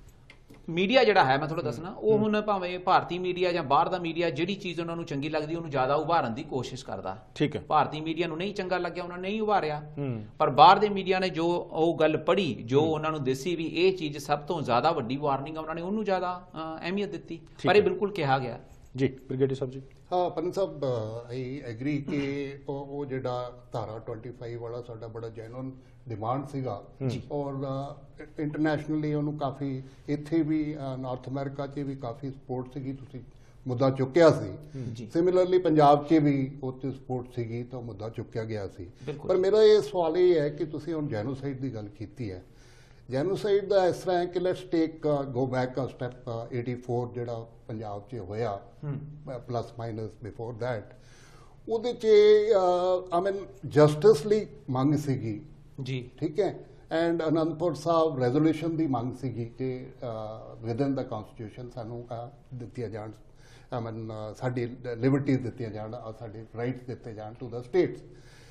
ਮੀਡੀਆ ਜਿਹੜਾ ਹੈ, ਮੈਂ ਤੁਹਾਨੂੰ ਦੱਸਣਾ, ਉਹ ਹੁਣ ਭਾਵੇਂ ਭਾਰਤੀ ਮੀਡੀਆ ਜਾਂ ਬਾਹਰ ਦਾ ਮੀਡੀਆ ਜਿਹੜੀ ਚੀਜ਼ ਉਹਨਾਂ ਨੂੰ ਚੰਗੀ ਲੱਗਦੀ ਉਹਨੂੰ ਜ਼ਿਆਦਾ ਉਭਾਰਨ ਦੀ ਕੋਸ਼ਿਸ਼ ਕਰਦਾ। ਠੀਕ ਹੈ। ਭਾਰਤੀ ਮੀਡੀਆ ਨੂੰ ਨਹੀਂ ਚੰਗਾ ਲੱਗਿਆ, ਉਹਨਾਂ ਨੇ ਨਹੀਂ ਉਭਾਰਿਆ, ਪਰ ਬਾਹਰ ਦੇ ਮੀਡੀਆ ਨੇ ਜੋ ਉਹ ਗੱਲ ਪੜ੍ਹੀ, ਜੋ ਉਹਨਾਂ ਨੂੰ ਦੱਸੀ ਵੀ ਇਹ ਚੀਜ਼ ਸਭ ਤੋਂ ਜ਼ਿਆਦਾ ਵੱਡੀ ਵਾਰਨਿੰਗ ਆ, ਉਹਨਾਂ ਨੇ ਉਹਨੂੰ ਜ਼ਿਆਦਾ ਅਹਿਮੀਅਤ ਦਿੱਤੀ। ਪਰ ਇਹ ਬਿਲਕੁਲ ਕਿਹਾ ਗਿਆ ਜੀ ਬ੍ਰਿਗੇਡੀਅਰ ਸਾਹਿਬ ਜੀ। ਹਾਂ ਪੰਨ ਸਾਹਿਬ, ਆਈ ਐਗਰੀ ਕਿ ਉਹ ਜਿਹੜਾ ਧਾਰਾ 25 ਵਾਲਾ ਸਾਡਾ ਬੜਾ ਜੈਨੂਨ ਡਿਮਾਂਡ ਸੀਗਾ ਔਰ ਇੰਟਰਨੈਸ਼ਨਲੀ ਉਹਨੂੰ ਕਾਫੀ, ਇੱਥੇ ਵੀ ਨਾਰਥ ਅਮਰੀਕਾ 'ਚ ਵੀ ਕਾਫੀ ਸਪੋਰਟ ਸੀਗੀ, ਤੁਸੀਂ ਮੁੱਦਾ ਚੁੱਕਿਆ ਸੀ। ਸਿਮਿਲਰਲੀ ਪੰਜਾਬ 'ਚ ਵੀ ਉੱਥੇ ਸਪੋਰਟ ਸੀਗੀ ਤਾਂ ਮੁੱਦਾ ਚੁੱਕਿਆ ਗਿਆ ਸੀ। ਪਰ ਮੇਰਾ ਇਹ ਸਵਾਲ ਇਹ ਹੈ ਕਿ ਤੁਸੀਂ ਹੁਣ ਜੈਨੋਸਾਈਡ ਦੀ ਗੱਲ ਕੀਤੀ ਹੈ। ਜੈਨੋਸਾਈਡ ਦਾ ਇਸ ਤਰ੍ਹਾਂ ਹੈ ਕਿ let's take go back a step 84 ਜਿਹੜਾ ਪੰਜਾਬ 'ਚ ਹੋਇਆ ਪਲੱਸ ਮਾਈਨਸ ਬਿਫੋਰ ਦੈਟ, ਉਹਦੇ 'ਚ ਆਈ ਮੀਨ ਜਸਟਿਸ ਲਈ ਮੰਗ ਸੀਗੀ ਜੀ, ਠੀਕ ਹੈ, ਐਂਡ ਅਨੰਦਪੁਰ ਸਾਹਿਬ ਰੈਜ਼ੋਲੂਸ਼ਨ ਦੀ ਮੰਗ ਸੀਗੀ ਕਿ ਵਿਦਨ ਦਾ ਕਨਸਟੀਟਿਊਸ਼ਨ ਸਾਨੂੰ ਦਿੱਤੀਆਂ ਜਾਣ, ਸਾਡੀ ਲਿਬਰਟੀਜ਼ ਦਿੱਤੀਆਂ ਜਾਣ, ਸਾਡੇ ਰਾਈਟਸ ਦਿੱਤੇ ਜਾਣ ਟੂ ਦਾ ਸਟੇਟਸ।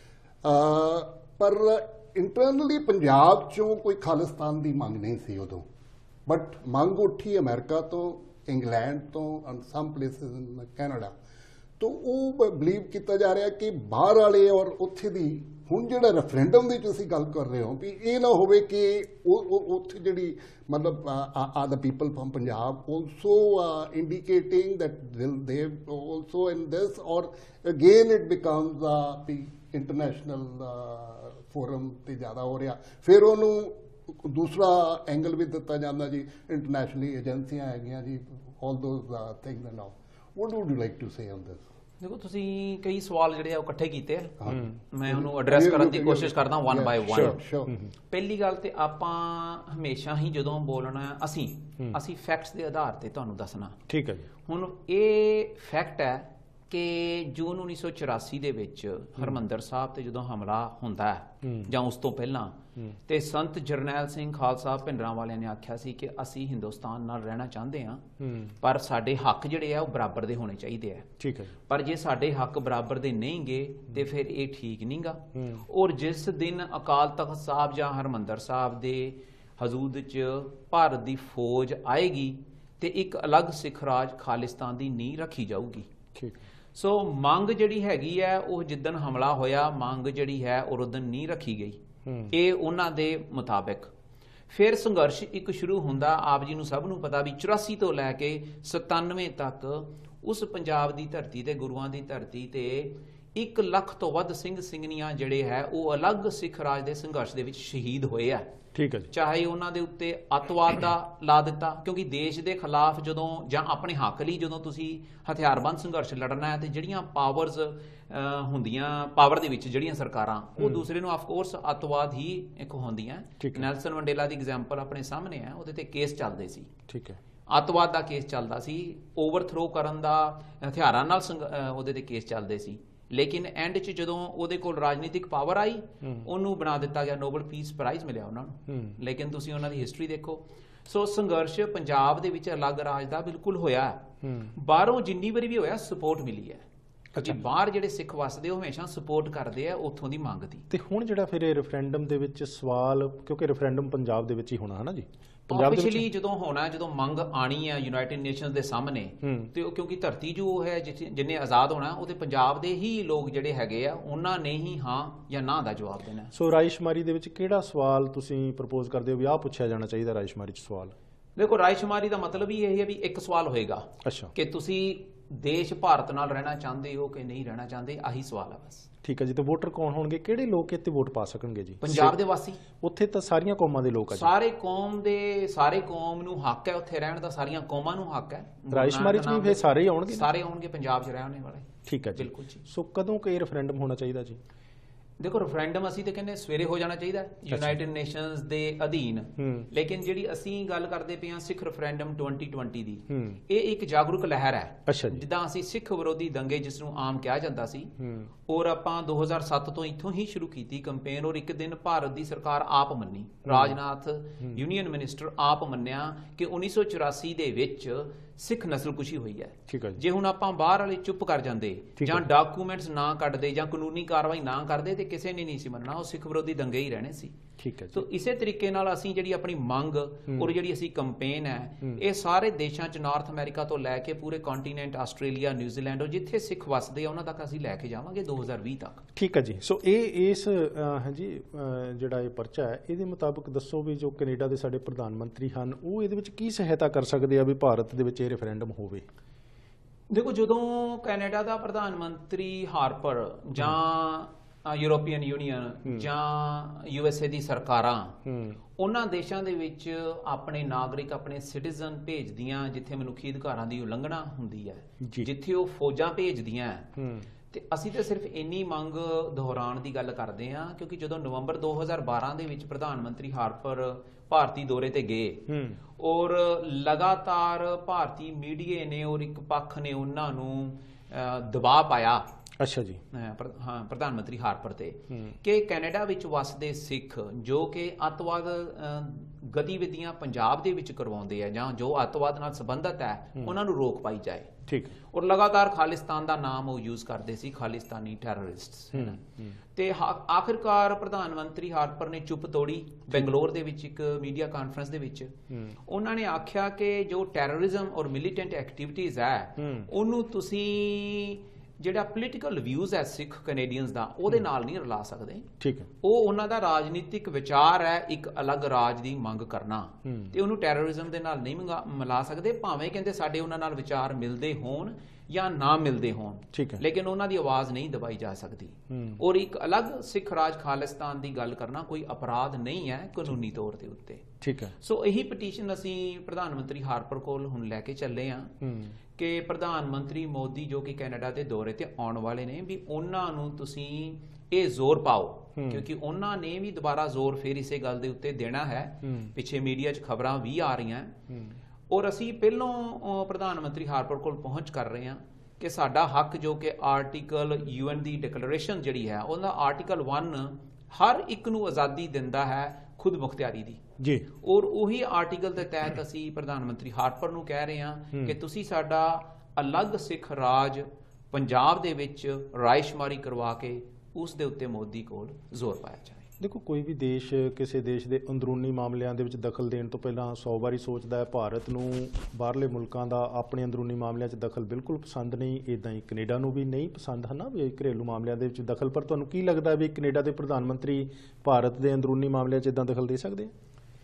ਪਰ ਇੰਟਰਨਲੀ ਪੰਜਾਬ 'ਚੋਂ ਕੋਈ ਖਾਲਿਸਤਾਨ ਦੀ ਮੰਗ ਨਹੀਂ ਸੀ ਉਦੋਂ, ਬਟ ਮੰਗ ਉੱਠੀ ਅਮਰੀਕਾ ਤੋਂ, ਇੰਗਲੈਂਡ ਤੋਂ, and some places in Canada ਤੋਂ। ਉਹ ਬਿਲੀਵ ਕੀਤਾ ਜਾ ਰਿਹਾ ਕਿ ਬਾਹਰ ਵਾਲੇ ਔਰ ਉੱਥੇ ਦੀ, ਹੁਣ ਜਿਹੜਾ ਰੈਫਰੈਂਡਮ ਦੀ ਤੁਸੀਂ ਗੱਲ ਕਰ ਰਹੇ ਹੋ ਵੀ ਇਹ ਨਾ ਹੋਵੇ ਕਿ ਉੱਥੇ ਜਿਹੜੀ ਮਤਲਬ ਆ the people from Punjab also indicating that they also in this, ਔਰ ਅਗੇਨ ਇਟ ਬਿਕਮਸ ਵੀ ਇੰਟਰਨੈਸ਼ਨਲ ਫੋਰਮ ਤੇ ਜ਼ਿਆਦਾ ਹੋ ਰਿਹਾ। ਫਿਰ ਉਹਨੂੰ ਦੂਸਰਾ ਐਂਗਲ ਵੀ ਦਿੱਤਾ ਜਾਂਦਾ ਜੀ, ਇੰਟਰਨੈਸ਼ਨਲੀ ਏਜੰਸੀਆਂ ਹੈਗੀਆਂ ਜੀ, all those things and all. What would you like to say on this? ਦੇਖੋ, ਤੁਸੀਂ ਕਈ ਸਵਾਲ ਜਿਹੜੇ ਆ ਉਹ ਇਕੱਠੇ ਕੀਤੇ ਆ, ਮੈਂ ਉਹਨੂੰ ਐਡਰੈਸ ਕਰਨ ਦੀ ਕੋਸ਼ਿਸ਼ ਕਰਦਾ ਵਨ ਬਾਏ ਵਨ। ਪਹਿਲੀ ਗੱਲ ਤੇ ਆਪਾਂ ਹਮੇਸ਼ਾ ਹੀ ਜਦੋਂ ਬੋਲਣਾ ਅਸੀਂ ਫੈਕਟਸ ਦੇ ਆਧਾਰ ਤੇ ਤੁਹਾਨੂੰ ਦੱਸਣਾ। ਠੀਕ ਹੈ ਜੀ। ਹੁਣ ਇਹ ਫੈਕਟ ਹੈ ਕਿ ਜੂਨ 1984 ਦੇ ਵਿੱਚ ਹਰਮੰਦਰ ਸਾਹਿਬ ਤੇ ਜਦੋਂ ਹਮਲਾ ਹੁੰਦਾ ਹੈ ਜਾਂ ਉਸ ਤੋਂ ਪਹਿਲਾਂ, ਤੇ ਸੰਤ ਜਰਨੈਲ ਸਿੰਘ ਖਾਲਸਾ ਭਿੰਡਰਾਂ ਵਾਲਿਆਂ ਨੇ ਆਖਿਆ ਸੀ ਕਿ ਅਸੀਂ ਹਿੰਦੁਸਤਾਨ ਨਾਲ ਰਹਿਣਾ ਚਾਹੁੰਦੇ ਹਾਂ, ਪਰ ਸਾਡੇ ਹੱਕ ਜਿਹੜੇ ਆ ਉਹ ਬਰਾਬਰ ਦੇ ਹੋਣੇ ਚਾਹੀਦੇ ਆ। ਠੀਕ ਹੈ। ਪਰ ਜੇ ਸਾਡੇ ਹੱਕ ਬਰਾਬਰ ਦੇ ਨਹੀਂ ਗੇ ਤੇ ਫਿਰ ਇਹ ਠੀਕ ਨਹੀਂ ਗਾ। ਔਰ ਜਿਸ ਦਿਨ ਅਕਾਲ ਤਖਤ ਸਾਹਿਬ ਜਾਂ ਹਰਮੰਦਰ ਸਾਹਿਬ ਦੇ ਹਜ਼ੂਦ 'ਚ ਭਾਰਤ ਦੀ ਫੌਜ ਆਏਗੀ ਤੇ ਇੱਕ ਅਲੱਗ ਸਿੱਖ ਰਾਜ ਖਾਲਿਸਤਾਨ ਦੀ ਨੀਂਹ ਰੱਖੀ ਜਾਊਗੀ। ਠੀਕ। ਸੋ ਮੰਗ ਜਿਹੜੀ ਹੈਗੀ ਹੈ ਉਹ ਜਿੱਦਣ ਹਮਲਾ ਹੋਇਆ, ਮੰਗ ਜਿਹੜੀ ਹੈ ਉਹ ਉਦੋਂ ਨਹੀਂ ਰੱਖੀ ਗਈ, ਇਹ ਉਹਨਾਂ ਦੇ ਮੁਤਾਬਿਕ। ਫਿਰ ਸੰਘਰਸ਼ ਇੱਕ ਸ਼ੁਰੂ ਹੁੰਦਾ, ਆਪ ਜੀ ਨੂੰ ਸਭ ਨੂੰ ਪਤਾ ਵੀ 84 ਤੋਂ ਲੈ ਕੇ 97 ਤੱਕ ਉਸ ਪੰਜਾਬ ਦੀ ਧਰਤੀ ਤੇ, ਗੁਰੂਆਂ ਦੀ ਧਰਤੀ ਤੇ 1 ਲੱਖ ਤੋਂ ਵੱਧ ਸਿੰਘ ਸਿੰਘਣੀਆਂ ਜਿਹੜੇ ਹੈ ਉਹ ਅਲੱਗ ਸਿੱਖ ਰਾਜ ਦੇ ਸੰਘਰਸ਼ ਦੇ ਵਿੱਚ ਸ਼ਹੀਦ ਹੋਏ ਆ। ਠੀਕ ਹੈ ਜੀ। ਚਾਹੇ ਉਹਨਾਂ ਦੇ ਉੱਤੇ ਅੱਤਵਾਦ ਦਾ ਲਾ ਦਿੱਤਾ, ਕਿਉਂਕਿ ਦੇਸ਼ ਦੇ ਖਿਲਾਫ ਜਦੋਂ ਜਾਂ ਆਪਣੇ ਹੱਕ ਲਈ ਜਦੋਂ ਤੁਸੀਂ ਹਥਿਆਰਬੰਦ ਸੰਘਰਸ਼ ਲੜਨਾ ਹੈ ਤੇ ਜਿਹੜੀਆਂ ਪਾਵਰਸ ਹੁੰਦੀਆਂ, ਪਾਵਰ ਦੇ ਵਿੱਚ ਜਿਹੜੀਆਂ ਸਰਕਾਰਾਂ, ਉਹ ਦੂਸਰੇ ਨੂੰ ਆਫਕੋਰਸ ਅੱਤਵਾਦ ਹੀ ਇੱਕ ਹੁੰਦੀਆਂ। ਨੈਲਸਨ ਮੰਡੇਲਾ ਦੀ ਐਗਜ਼ਾਮਪਲ ਆਪਣੇ ਸਾਹਮਣੇ ਹੈ, ਉਹਦੇ ਤੇ ਕੇਸ ਚੱਲਦੇ ਸੀ। ਠੀਕ ਹੈ। ਅੱਤਵਾਦ ਦਾ ਕੇਸ ਚੱਲਦਾ ਸੀ, ਓਵਰਥਰੋ ਕਰਨ ਦਾ ਹਥਿਆਰਾਂ ਨਾਲ ਉਹਦੇ ਤੇ ਕੇਸ ਚੱਲਦੇ ਸੀ। ਲੇਕਿਨ ਐਂਡ 'ਚ ਜਦੋਂ ਉਹਦੇ ਕੋਲ ਰਾਜਨੀਤਿਕ ਪਾਵਰ ਆਈ, ਉਹਨੂੰ ਬਣਾ ਦਿੱਤਾ ਗਿਆ, ਨੋਬਲ ਪੀਸ ਪ੍ਰਾਈਜ਼ ਮਿਲਿਆ ਉਹਨਾਂ ਨੂੰ। ਲੇਕਿਨ ਤੁਸੀਂ ਉਹਨਾਂ ਦੀ ਹਿਸਟਰੀ ਦੇਖੋ। ਸੋ ਸੰਘਰਸ਼ ਪੰਜਾਬ ਦੇ ਵਿੱਚ ਅਲੱਗ ਰਾਜ ਦਾ ਬਿਲਕੁਲ ਹੋਇਆ। ਬਾਹਰੋਂ ਜਿੰਨੀ ਵਾਰੀ ਵੀ ਹੋਇਆ ਸਪੋਰਟ ਮਿਲੀ ਹੈ, ਕਿਉਂਕਿ ਬਾਹਰ ਜਿਹੜੇ ਸਿੱਖ ਵਸਦੇ ਉਹ ਹਮੇਸ਼ਾ ਸਪੋਰਟ ਕਰਦੇ ਆ ਉੱਥੋਂ ਦੀ ਮੰਗ ਦੀ। ਤੇ ਹੁਣ ਜਿਹੜਾ ਫਿਰ ਇਹ ਰੈਫਰੈਂਡਮ ਦੇ ਵਿੱਚ ਸਵਾਲ, ਕਿਉਂਕਿ ਰੈਫਰੈਂਡਮ ਪੰਜਾਬ ਦੇ ਵਿੱਚ ਹੀ ਹੋਣਾ ਹੈ ਨਾ ਜੀ, ਆਫੀਸ਼ੀਅਲੀ ਜਦੋਂ ਹੋਣਾ, ਜਦੋਂ ਮੰਗ ਆਣੀ ਹੈ ਯੂਨਾਈਟਿਡ ਨੇਸ਼ਨਸ ਦੇ ਸਾਹਮਣੇ, ਤੇ ਉਹ ਕਿਉਂਕਿ ਧਰਤੀ ਜੋ ਹੈ ਜਿੰਨੇ ਆਜ਼ਾਦ ਹੋਣਾ ਉਹਦੇ ਪੰਜਾਬ ਦੇ ਹੀ ਲੋਕ ਜਿਹੜੇ ਹੈਗੇ ਆ, ਉਹਨਾਂ ਨੇ ਹੀ ਹਾਂ ਜਾਂ ਨਾ ਦਾ ਜਵਾਬ ਦੇਣਾ। ਸੋ ਰਾਏਸ਼ੁਮਾਰੀ ਦੇ ਵਿੱਚ ਕਿਹੜਾ ਸਵਾਲ ਤੁਸੀਂ ਪ੍ਰਪੋਜ਼ ਕਰਦੇ ਹੋ ਵੀ ਆਹ ਪੁੱਛਿਆ ਜਾਣਾ ਚਾਹੀਦਾ ਰਾਏਸ਼ੁਮਾਰੀ 'ਚ ਸਵਾਲ? ਦੇਖੋ, ਰਾਏਸ਼ੁਮਾਰੀ ਦਾ ਮਤਲਬ ਹੀ ਇਹ ਹੈ ਵੀ ਇੱਕ ਸਵਾਲ ਹੋਏਗਾ ਕਿ ਤੁਸੀਂ ਦੇਸ਼ ਭਾਰਤ ਨਾਲ ਰਹਿਣਾ ਚਾਹੁੰਦੇ ਹੋ ਕਿ ਨਹੀਂ ਰਹਿਣਾ ਚਾਹੁੰਦੇ, ਆਹੀ ਸਵਾਲ ਆ ਬਸ। ਠੀਕ ਹੈ ਜੀ। ਤੇ ਵੋਟਰ ਕੌਣ ਹੋਣਗੇ, ਕਿਹੜੇ ਲੋਕ ਇੱਥੇ ਵੋਟ ਪਾ ਸਕਣਗੇ ਜੀ? ਪੰਜਾਬ ਦੇ ਵਾਸੀ। ਉੱਥੇ ਤਾਂ ਸਾਰੀਆਂ ਕੌਮਾਂ ਦੇ ਲੋਕ ਆ ਜੀ। ਸਾਰੇ ਕੌਮ ਨੂੰ ਹੱਕ ਹੈ ਉੱਥੇ ਰਹਿਣ ਦਾ, ਸਾਰੀਆਂ ਕੌਮਾਂ ਨੂੰ ਹੱਕ ਹੈ। ਰਾਏਸ਼ੁਮਾਰੀ 'ਚ ਵੀ ਫਿਰ ਸਾਰੇ ਆਉਣਗੇ? ਸਾਰੇ ਆਉਣਗੇ ਪੰਜਾਬ 'ਚ ਰਹਿਣ ਵਾਲੇ। ਠੀਕ ਹੈ ਜੀ, ਬਿਲਕੁਲ ਜੀ। ਸੋ ਕਦੋਂ ਕਿ ਰੈਫਰੈਂਡਮ ਹੋਣਾ ਚਾਹੀਦਾ ਜੀ? ਦੇਖੋ, ਰੈਫਰੈਂਡਮ ਅਸੀਂ ਤਾਂ ਕਹਿੰਦੇ ਸਵੇਰੇ ਹੋ ਜਾਣਾ ਚਾਹੀਦਾ ਯੂਨਾਈਟਿਡ ਨੇਸ਼ਨਸ ਦੇ ਅਧੀਨ। ਲੇਕਿਨ ਜਿਹੜੀ ਅਸੀਂ ਗੱਲ ਕਰਦੇ ਪਏ ਹਾਂ ਸਿੱਖ ਰੈਫਰੈਂਡਮ 2020 ਦੀ, ਇਹ ਇੱਕ ਜਾਗਰੂਕ ਲਹਿਰ ਹੈ। ਜਿੱਦਾਂ ਅਸੀਂ ਸਿੱਖ ਵਿਰੋਧੀ ਦੰਗੇ ਜਿਸ ਨੂੰ ਆਮ ਕਿਹਾ ਜਾਂਦਾ ਸੀ, ਔਰ ਆਪਾਂ 2007 ਤੋਂ ਇੱਥੋਂ ਹੀ ਸ਼ੁਰੂ ਕੀਤੀ ਕੰਪੇਨ, ਔਰ ਇੱਕ ਦਿਨ ਭਾਰਤ ਦੀ ਸਰਕਾਰ ਆਪ ਮੰਨੀ, ਰਾਜਨਾਥ ਯੂਨੀਅਨ ਮਿਨਿਸਟਰ ਆਪ ਮੰਨਿਆ ਕਿ 1984 ਦੇ ਵਿੱਚ ਸਿੱਖ ਨਸਲਕੁਸ਼ੀ ਹੋਈ ਹੈ। ਜੇ ਹੁਣ ਆਪਾਂ ਬਾਹਰ ਵਾਲੇ ਚੁੱਪ ਕਰ ਜਾਂਦੇ ਜਾਂ ਡਾਕੂਮੈਂਟਸ ਨਾ ਕੱਢਦੇ ਜਾਂ ਕਾਨੂੰਨੀ ਕਾਰਵਾਈ ਨਾ ਕਰਦੇ ਤੇ ਕਿਸੇ ਨੇ ਨਹੀਂ ਸੀ ਮੰਨਣਾ, ਉਹ ਸਿੱਖ ਵਿਰੋਧੀ ਦੰਗੇ ਹੀ ਰਹਿਣੇ ਸੀ। ਠੀਕ ਹੈ। ਸੋ ਇਸੇ ਤਰੀਕੇ ਨਾਲ ਅਸੀਂ ਜਿਹੜੀ ਆਪਣੀ ਮੰਗ ਔਰ ਜਿਹੜੀ ਅਸੀਂ ਕੰਪੇਨ ਹੈ, ਇਹ ਸਾਰੇ ਦੇਸ਼ਾਂ 'ਚ ਨਾਰਥ ਅਮਰੀਕਾ ਤੋਂ ਲੈ ਕੇ ਪੂਰੇ ਕੰਟੀਨੈਂਟ ਆਸਟ੍ਰੇਲੀਆ, ਨਿਊਜ਼ੀਲੈਂਡ, ਔਰ ਜਿੱਥੇ ਸਿੱਖ ਵਸਦੇ ਆ ਉਹਨਾਂ ਤੱਕ ਅਸੀਂ ਲੈ ਕੇ ਜਾਵਾਂਗੇ 2020 ਤੱਕ। ਠੀਕ ਹੈ ਜੀ। ਸੋ ਇਸ ਹਾਂਜੀ ਜਿਹੜਾ ਇਹ ਪਰਚਾ ਹੈ, ਇਹਦੇ ਮੁਤਾਬਕ ਦੱਸੋ ਵੀ ਜੋ ਕੈਨੇਡਾ ਦੇ ਸਾਡੇ ਪ੍ਰਧਾਨ ਮੰਤਰੀ ਹਨ, ਉਹ ਇਹਦੇ ਵਿੱਚ ਕੀ ਸਹਾਇਤਾ ਕਰ ਸਕਦੇ ਆ ਵੀ ਭਾਰਤ ਦੇ ਵਿੱਚ ਇਹ ਰੈਫਰੈਂਡਮ ਹੋਵੇ? ਦੇਖੋ, ਜਦੋਂ ਕੈਨੇਡਾ ਦਾ ਪ੍ਰਧਾਨ ਮੰਤਰੀ ਹਾਰਪਰ ਜਾਂ ਯੂਰੋਪੀਅਨ ਯੂਨੀਅਨ ਜਾਂ USA ਦੀ ਸਰਕਾਰਾਂ ਉਹਨਾਂ ਦੇਸ਼ਾਂ ਦੇ ਵਿੱਚ ਆਪਣੇ ਨਾਗਰਿਕ, ਆਪਣੇ ਸਿਟੀਜ਼ਨ ਭੇਜਦੀਆਂ ਜਿੱਥੇ ਮਨੁੱਖੀ ਅਧਿਕਾਰਾਂ ਦੀ ਉਲੰਘਣਾ ਹੁੰਦੀ ਹੈ, ਜਿੱਥੇ ਉਹ ਫੌਜਾਂ ਭੇਜਦੀਆਂ, ਤੇ ਅਸੀਂ ਤਾਂ ਸਿਰਫ ਇੰਨੀ ਮੰਗ ਦੁਹਰਾਉਣ ਦੀ ਗੱਲ ਕਰਦੇ ਹਾਂ ਕਿਉਂਕਿ ਜਦੋਂ ਨਵੰਬਰ 2012 ਦੇ ਵਿੱਚ ਪ੍ਰਧਾਨ ਮੰਤਰੀ ਹਾਰਪਰ ਭਾਰਤੀ ਦੌਰੇ ਤੇ ਗਏ ਔਰ ਲਗਾਤਾਰ ਭਾਰਤੀ ਮੀਡੀਆ ਨੇ ਔਰ ਇੱਕ ਪੱਖ ਨੇ ਉਹਨਾਂ ਨੂੰ ਦਬਾਅ ਪਾਇਆ ਅੱਛਾ ਜੀ। ਹਾਂ, ਪ੍ਰਧਾਨ ਮੰਤਰੀ ਹਾਰਪਰ ਤੇ ਕਿ ਕੈਨੇਡਾ ਵਿੱਚ ਵਸਦੇ ਸਿੱਖ ਜੋ ਕਿ ਅੱਤਵਾਦ ਗਤੀਵਿਧੀਆਂ ਪੰਜਾਬ ਦੇ ਵਿੱਚ ਕਰਵਾਉਂਦੇ ਆ ਜਾਂ ਜੋ ਅੱਤਵਾਦ ਨਾਲ ਸੰਬੰਧਿਤ ਹੈ ਉਹਨਾਂ ਨੂੰ ਰੋਕ ਪਾਈ ਜਾਏ। ਠੀਕ। ਔਰ ਲਗਾਤਾਰ ਖਾਲਿਸਤਾਨ ਦਾ ਨਾਮ ਉਹ ਯੂਜ਼ ਕਰਦੇ ਸੀ, ਖਾਲਿਸਤਾਨੀ ਟੈਰਰਿਸਟਸ। ਤੇ ਆਖਿਰਕਾਰ ਪ੍ਰਧਾਨ ਮੰਤਰੀ ਹਾਰਪਰ ਨੇ ਚੁੱਪ ਤੋੜੀ ਬੈਂਗਲੌਰ ਦੇ ਵਿੱਚ ਇੱਕ ਮੀਡੀਆ ਕਾਨਫਰੰਸ ਦੇ ਵਿੱਚ। ਉਹਨਾਂ ਨੇ ਆਖਿਆ ਕਿ ਜੋ ਟੈਰਰਿਜ਼ਮ ਔਰ ਮਿਲੀਟੈਂਟ ਐਕਟੀਵਿਟੀਜ਼ ਹੈ ਉਹਨੂੰ ਤੁਸੀਂ ਜਿਹੜਾ ਪੋਲੀਟੀਕਲ ਵਿਊਜ਼ ਹੈ ਸਿੱਖ ਕੈਨੇਡੀਅਨਸ ਦਾ ਉਹਦੇ ਨਾਲ ਨਹੀਂ ਰਲਾ ਸਕਦੇ। ਠੀਕ ਹੈ। ਉਹ ਉਹਨਾਂ ਦਾ ਰਾਜਨੀਤਿਕ ਵਿਚਾਰ ਹੈ ਇੱਕ ਅਲੱਗ ਰਾਜ ਦੀ ਮੰਗ ਕਰਨਾ, ਤੇ ਉਹਨੂੰ ਟੈਰਰਿਜ਼ਮ ਦੇ ਨਾਲ ਨਹੀਂ ਮਿਲਾ ਸਕਦੇ, ਭਾਵੇਂ ਕਹਿੰਦੇ ਸਾਡੇ ਉਹਨਾਂ ਨਾਲ ਵਿਚਾਰ ਮਿਲਦੇ ਹੋਣ ਜਾਂ ਨਾ ਮਿਲਦੇ ਹੋਣ। ਠੀਕ ਹੈ। ਲੇਕਿਨ ਉਹਨਾਂ ਦੀ ਆਵਾਜ਼ ਨਹੀਂ ਦਬਾਈ ਜਾ ਸਕਦੀ। ਔਰ ਇੱਕ ਅਲੱਗ ਸਿੱਖ ਰਾਜ ਖਾਲਿਸਤਾਨ ਦੀ ਗੱਲ ਕਰਨਾ ਕੋਈ ਅਪਰਾਧ ਨਹੀਂ ਹੈ ਕਾਨੂੰਨੀ ਤੌਰ ਦੇ ਉੱਤੇ। ਠੀਕ ਹੈ। ਸੋ ਇਹੀ ਪਟੀਸ਼ਨ ਅਸੀਂ ਪ੍ਰਧਾਨ ਮੰਤਰੀ ਹਾਰਪਰ ਕੋਲ ਹੁਣ ਲੈ ਕੇ ਚੱਲੇ ਹਾਂ ਕਿ ਪ੍ਰਧਾਨ ਮੰਤਰੀ ਮੋਦੀ ਜੋ ਕਿ ਕੈਨੇਡਾ ਦੇ ਦੌਰੇ ਤੇ ਆਉਣ ਵਾਲੇ ਨੇ, ਵੀ ਉਹਨਾਂ ਨੂੰ ਤੁਸੀਂ ਇਹ ਜ਼ੋਰ ਪਾਓ, ਕਿਉਂਕਿ ਉਹਨਾਂ ਨੇ ਵੀ ਦੁਬਾਰਾ ਜ਼ੋਰ ਫੇਰ ਇਸੇ ਗੱਲ ਦੇ ਉੱਤੇ ਦੇਣਾ ਹੈ। ਪਿੱਛੇ ਮੀਡੀਆ 'ਚ ਖਬਰਾਂ ਵੀ ਆ ਰਹੀਆਂ ਔਰ ਅਸੀਂ ਪਹਿਲੋਂ ਪ੍ਰਧਾਨ ਮੰਤਰੀ ਹਾਰਪਰ ਕੋਲ ਪਹੁੰਚ ਕਰ ਰਹੇ ਹਾਂ ਕਿ ਸਾਡਾ ਹੱਕ ਜੋ ਕਿ ਆਰਟੀਕਲ UN ਦੀ ਡਿਕਲੇਰੇਸ਼ਨ ਜਿਹੜੀ ਹੈ ਉਹਦਾ ਆਰਟੀਕਲ 1 ਹਰ ਇੱਕ ਨੂੰ ਆਜ਼ਾਦੀ ਦਿੰਦਾ ਹੈ ਖੁਦ ਮੁਖਤਿਆਰੀ ਦੀ ਜੀ। ਔਰ ਉਹੀ ਆਰਟੀਕਲ ਦੇ ਤਹਿਤ ਅਸੀਂ ਪ੍ਰਧਾਨ ਮੰਤਰੀ ਹਾਰਪਰ ਨੂੰ ਕਹਿ ਰਹੇ ਹਾਂ ਕਿ ਤੁਸੀਂ ਸਾਡਾ ਅਲੱਗ ਸਿੱਖ ਰਾਜ ਪੰਜਾਬ ਦੇ ਵਿੱਚ ਰਾਇਸ਼ਮਾਰੀ ਕਰਵਾ ਕੇ ਉਸ ਦੇ ਉੱਤੇ ਮੋਦੀ ਕੋਲ ਜ਼ੋਰ ਪਾਇਆ ਜਾਏ। ਦੇਖੋ, ਕੋਈ ਵੀ ਦੇਸ਼ ਕਿਸੇ ਦੇਸ਼ ਦੇ ਅੰਦਰੂਨੀ ਮਾਮਲਿਆਂ ਦੇ ਵਿੱਚ ਦਖਲ ਦੇਣ ਤੋਂ ਪਹਿਲਾਂ 100 ਵਾਰੀ ਸੋਚਦਾ ਹੈ। ਭਾਰਤ ਨੂੰ ਬਾਹਰਲੇ ਮੁਲਕਾਂ ਦਾ ਆਪਣੇ ਅੰਦਰੂਨੀ ਮਾਮਲਿਆਂ 'ਚ ਦਖਲ ਬਿਲਕੁਲ ਪਸੰਦ ਨਹੀਂ, ਇੱਦਾਂ ਹੀ ਕੈਨੇਡਾ ਨੂੰ ਵੀ ਨਹੀਂ ਪਸੰਦ ਹੈ ਨਾ ਵੀ ਘਰੇਲੂ ਮਾਮਲਿਆਂ ਦੇ ਵਿੱਚ ਦਖਲ। ਪਰ ਤੁਹਾਨੂੰ ਕੀ ਲੱਗਦਾ ਵੀ ਕੈਨੇਡਾ ਦੇ ਪ੍ਰਧਾਨ ਮੰਤਰੀ ਭਾਰਤ ਦੇ ਅੰਦਰੂਨੀ ਮਾਮਲਿਆਂ 'ਚ ਇੱਦਾਂ ਦਖਲ ਦੇ ਸਕਦੇ ਆ?